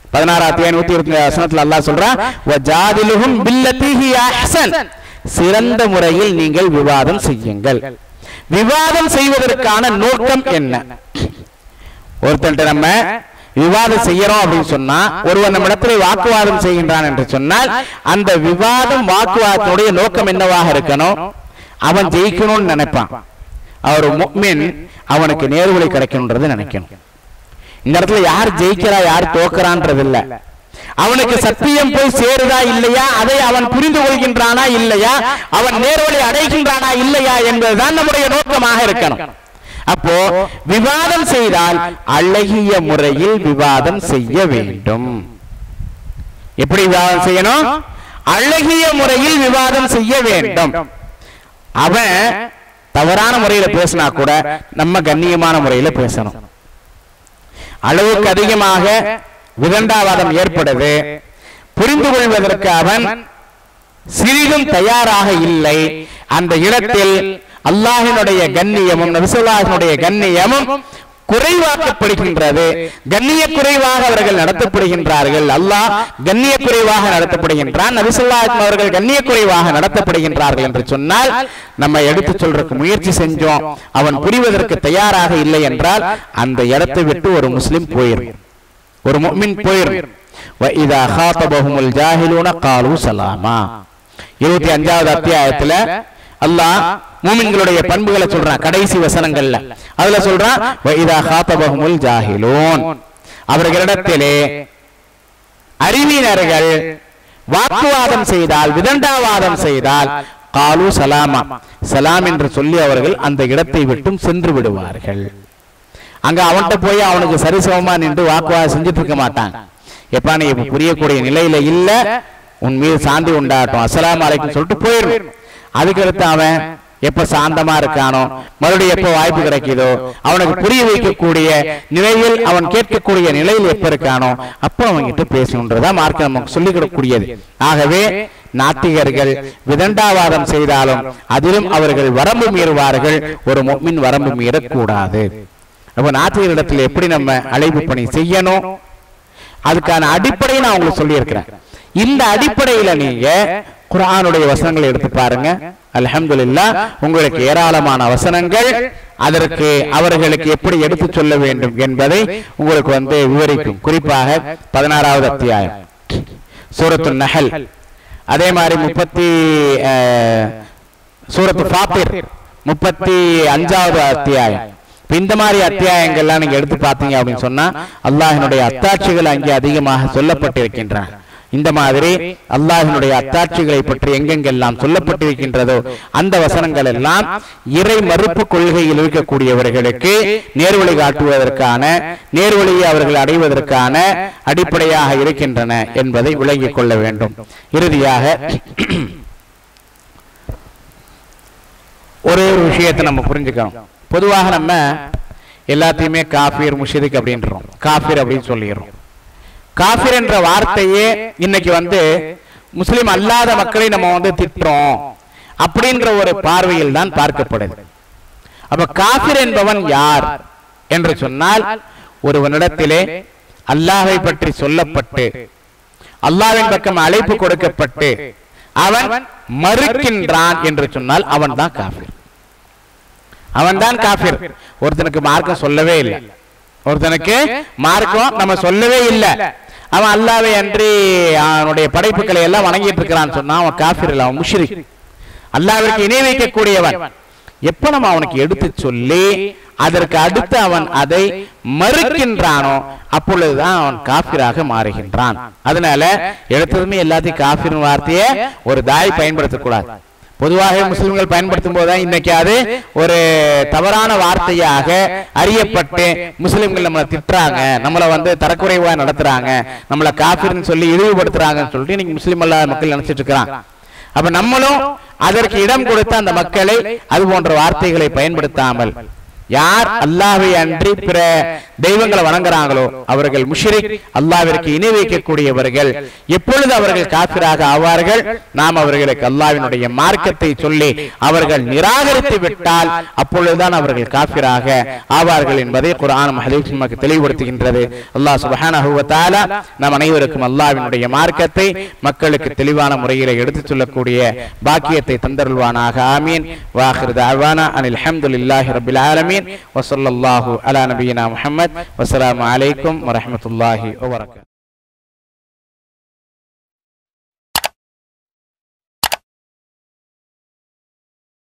16 அல்லாஹ் சொல்றான், வஜாதிலுஹும் பில்லதி ஹிய அஹ்ஸன், சிறந்த முறையில் நீங்கள் விவாதம் செய்யுங்கள். விவாதம் செய்வதற்கான நோக்கம் என்ன? ஒருத்தன்ட்ட நம்ம விவாதம் செய்யறோம் அப்படின்னு சொன்னா, ஒருவன் நம்ம இடத்துல வாக்குவாதம் செய்கின்றான் என்று சொன்னால், அந்த விவாதம் வாக்குவாதத்துடைய நோக்கம் என்னவாக இருக்கணும்? அவன் ஜெயிக்கணும்னு நினைப்பான். அவர் முஃமின், அவனுக்கு நேர்வழி கிடைக்கணும்ன்றது நினைக்கணும். இந்த இடத்துல யார் ஜெயிக்கிறா யார் தோக்குறான்றது இல்ல, அவனுக்கு சத்தியம் போய் சேருதா இல்லையா, அதை அவன் புரிந்து கொள்கின்றானா இல்லையா, அவன் நேர்வழி அடைகின்றானா இல்லையா என்பதுதான் நம்முடைய நோக்கமாக இருக்கணும். அப்போ விவாதம் செய்தால் அழகிய முறையில் விவாதம் செய்ய வேண்டும். எப்படி விவாதம் செய்யணும்? அழகிய முறையில் விவாதம் செய்ய வேண்டும். அவன் தவறான முறையில பேசினா கூட நம்ம கண்ணியமான முறையில பேசணும். அளவுக்கு அதிகமாக விதண்டாவாதம் ஏற்படுது, புரிந்து கொள்வதற்கு அவன் சிறிதும் தயாராக இல்லை. அந்த இடத்தில் அல்லாஹ்வினுடைய கண்ணியமும் நபி ஸல்லல்லாஹு அலைஹி வஸல்லம் கண்ணியமும் குறைவாக்கப்படுகின்றது. கண்ணிய குறைவாக அவர்கள் நடத்தப்படுகின்றார்கள். அல்லாஹ் கண்ணிய குறைவாக நடத்தப்படுகின்றான், நபி ஸல்லல்லாஹு அலைஹி வஸல்லம் அவர்கள் கண்ணிய குறைவாக நடத்தப்படுகின்றார்கள் என்று சொன்னால், நம்ம எடுத்து சொல்றதுக்கு முயற்சி செஞ்சோம், அவன் புரிவதற்கு தயாராக இல்லை என்றால் அந்த இடத்தை விட்டு ஒரு முஸ்லிம் போயிரும், ஒரு முஃமின் போயிரும். வஇதா காதபஹுமுல் ஜாஹிலூன காலூ சலாமா. 25வது அத்தியாயத்துல அல்லாஹ் மூமின்களுடைய பண்புகளை சொல்றான். கடைசி வசனங்கள்ல அதுல சொல்றான், வஇதா காதபஹுமுல் ஜாஹிலூன், அவர்களிடத்திலே அறிவினர்கள் வாக்குவாதம் செய்தால், விதண்டாவாதம் செய்தால், காலு சலாமா, சலாம் என்று சொல்லி அவர்கள் அந்த இடத்தை விட்டும் சென்று விடுவார்கள். அங்க அவன்கிட்ட போய் அவனுக்கு சரிசமமா நின்று வாக்குவாதம் செஞ்சுட்டு இருக்க மாட்டாங்க. எப்பா நீ புரியக்கூடிய நிலையில இல்ல, உன் மீது சாந்தி உண்டாட்டும், அஸ்ஸலாமு அலைக்கும் சொல்லிட்டு போயிடும். அதுக்கடுத்து அவன் எப்ப சாந்தமா இருக்கானோ, மறுபடியும் எப்ப வாய்ப்பு கிடைக்குதோ, அவனுக்கு புரிய வைக்கக்கூடிய நிலையில், அவன் கேட்கக்கூடிய நிலையில் எப்ப இருக்கானோ அப்ப அவன்கிட்ட பேசணுன்றதா மார்க்கம் நமக்கு சொல்லிக் கொடுக்கக்கூடியது. ஆகவே நாத்திகர்கள் விதண்டாவாதம் செய்தாலும் அதிலும் அவர்கள் வரம்பு மீறுவார்கள். ஒரு முஃமின் வரம்பு மீறக்கூடாது. அப்ப நாத்திகரிடத்தில் எப்படி நம்ம அழைப்பு பணி செய்யணும், அதுக்கான அடிப்படையை நான் உங்களுக்கு சொல்லி இருக்கிறேன். இந்த அடிப்படையில நீங்க குர்ஆனுடைய வசனங்களை எடுத்து பாருங்க. அல்ஹம்துலில்லாஹ், உங்களுக்கு ஏராளமான வசனங்கள் அதற்கு அவர்களுக்கு எப்படி எடுத்து சொல்ல வேண்டும் என்பதை உங்களுக்கு விவரிக்கும். குறிப்பாக 16வது அத்தியாயம் சூரத்துன் நஹல், அதே மாதிரி சூரத்து ஃபாத்திர் 35வது அத்தியாயம். இந்த மாதிரி அத்தியாயங்கள்லாம் நீங்க எடுத்து பார்த்தீங்க அப்படின்னு சொன்னா அல்லாஹ்வினுடைய அத்தாட்சிகள் அங்கே அதிகமாக சொல்லப்பட்டிருக்கின்றன. இந்த மாதிரி அல்லாஹ்வினுடைய அத்தாட்சிகளை பற்றி எங்கெங்கெல்லாம் சொல்லப்பட்டிருக்கின்றதோ அந்த வசனங்கள் எல்லாம் இறை மறுப்பு கொள்கையில் இருக்கக்கூடியவர்களுக்கு நேர்வழி காட்டுவதற்கான, நேர்வழியை அவர்கள் அடைவதற்கான அடிப்படையாக இருக்கின்றன என்பதை விளங்கிக் கொள்ள வேண்டும். இறுதியாக ஒரே ஒரு விஷயத்தை நம்ம புரிஞ்சுக்கணும். பொதுவாக நம்ம எல்லாத்தையுமே காஃபிர் முஷ்ரிக் அப்படின்றோம், காஃபிர் அப்படின்னு சொல்லிடுறோம். காஃபிர் என்ற வார்த்தையே இன்னைக்கு முஸ்லிம் அல்லாத மக்களை நம்ம திட்டுறோம் அப்படின்ற ஒரு பார்வையில் தான் பார்க்கப்படுது. அப்ப காஃபிர் என்பவன் யார் என்று சொன்னால், ஒருவனிடத்திலே அல்லாஹ்வை பற்றி சொல்லப்பட்டு அல்லாஹ்வின் பக்கம் அழைப்பு கொடுக்கப்பட்டு அவன் மறுக்கின்றான் என்று சொன்னால் அவன் தான் காஃபிர், அவன் தான் காஃபிர். ஒருத்தனுக்கு மார்க்கம் சொல்லவே இல்லை, ஒருத்தனுக்கு மார்க்கம் நம்ம சொல்லவே இல்லை, அவன் அல்லாஹ்வை அன்றி அவனுடைய படைப்புகளை எல்லாம் வணங்கிட்டு இருக்கிறான்னு சொன்னா அவன் காஃபிர் இல்லை, அவன் முஷ்ரிக், அல்லாஹ்விற்கு இணை வைக்கக்கூடியவன். எப்ப நம்ம அவனுக்கு எடுத்து சொல்லி அதற்கு அடுத்து அவன் அதை மறுக்கின்றானோ அப்பொழுதுதான் அவன் காஃபிராக மாறுகின்றான். அதனால எடுத்ததுமே எல்லாத்தையும் காஃபிர் வார்த்தையை ஒரு தாய் பயன்படுத்தக்கூடாது. பொதுவாக முஸ்லிம்கள் பயன்படுத்தும் போதுதான் இன்னைக்கு அது ஒரு தவறான வார்த்தையாக அறியப்பட்டு முஸ்லிம்கள் நம்மளை திட்டுறாங்க, நம்மளை தரக்குறைவா நடத்துறாங்க, நம்மளை காஃபிர்னு சொல்லி இழிவுபடுத்துறாங்கன்னு சொல்லிட்டு இன்னைக்கு முஸ்லிம் அல்லாத மக்கள் நினைச்சிட்டு இருக்கிறாங்க. அப்ப நம்மளும் அதற்கு இடம் கொடுத்த அந்த மக்களை அது போன்ற வார்த்தைகளை பயன்படுத்தாமல் யார் அல்லாஹ்வை அன்றி பிற தெய்வங்களை வணங்குறாங்களோ அவர்கள் முஷ்ரிக், அல்லாஹ்விற்கு இணை வைக்கக்கூடியவர்கள். எப்பொழுது அவர்கள் காஃபிராக ஆவார்கள்? நாம் அவர்களுக்கு அல்லாஹ்வினுடைய மார்க்கத்தை சொல்லி அவர்கள் நிராகரித்து விட்டால் அப்பொழுதுதான் அவர்கள் காஃபிராக ஆவார்கள் என்பதை குர்ஆனும் ஹதீஸும் நமக்கு தெளிவுபடுத்துகின்றது. அல்லாஹ் சுப்ஹானஹு வ தஆலா நம் அனைவருக்கும் அல்லாஹ்வினுடைய மார்க்கத்தை மக்களுக்கு தெளிவான முறையில் எடுத்துச் சொல்லக்கூடிய பாக்கியத்தை தந்தருள்வானாக. ஆமீன். வாஹிர் தஅவானா அனில் ஹம்துலில்லாஹி ரப்பில் ஆலமீன். وصلى الله على نبينا محمد والسلام عليكم ورحمة الله وبركاته.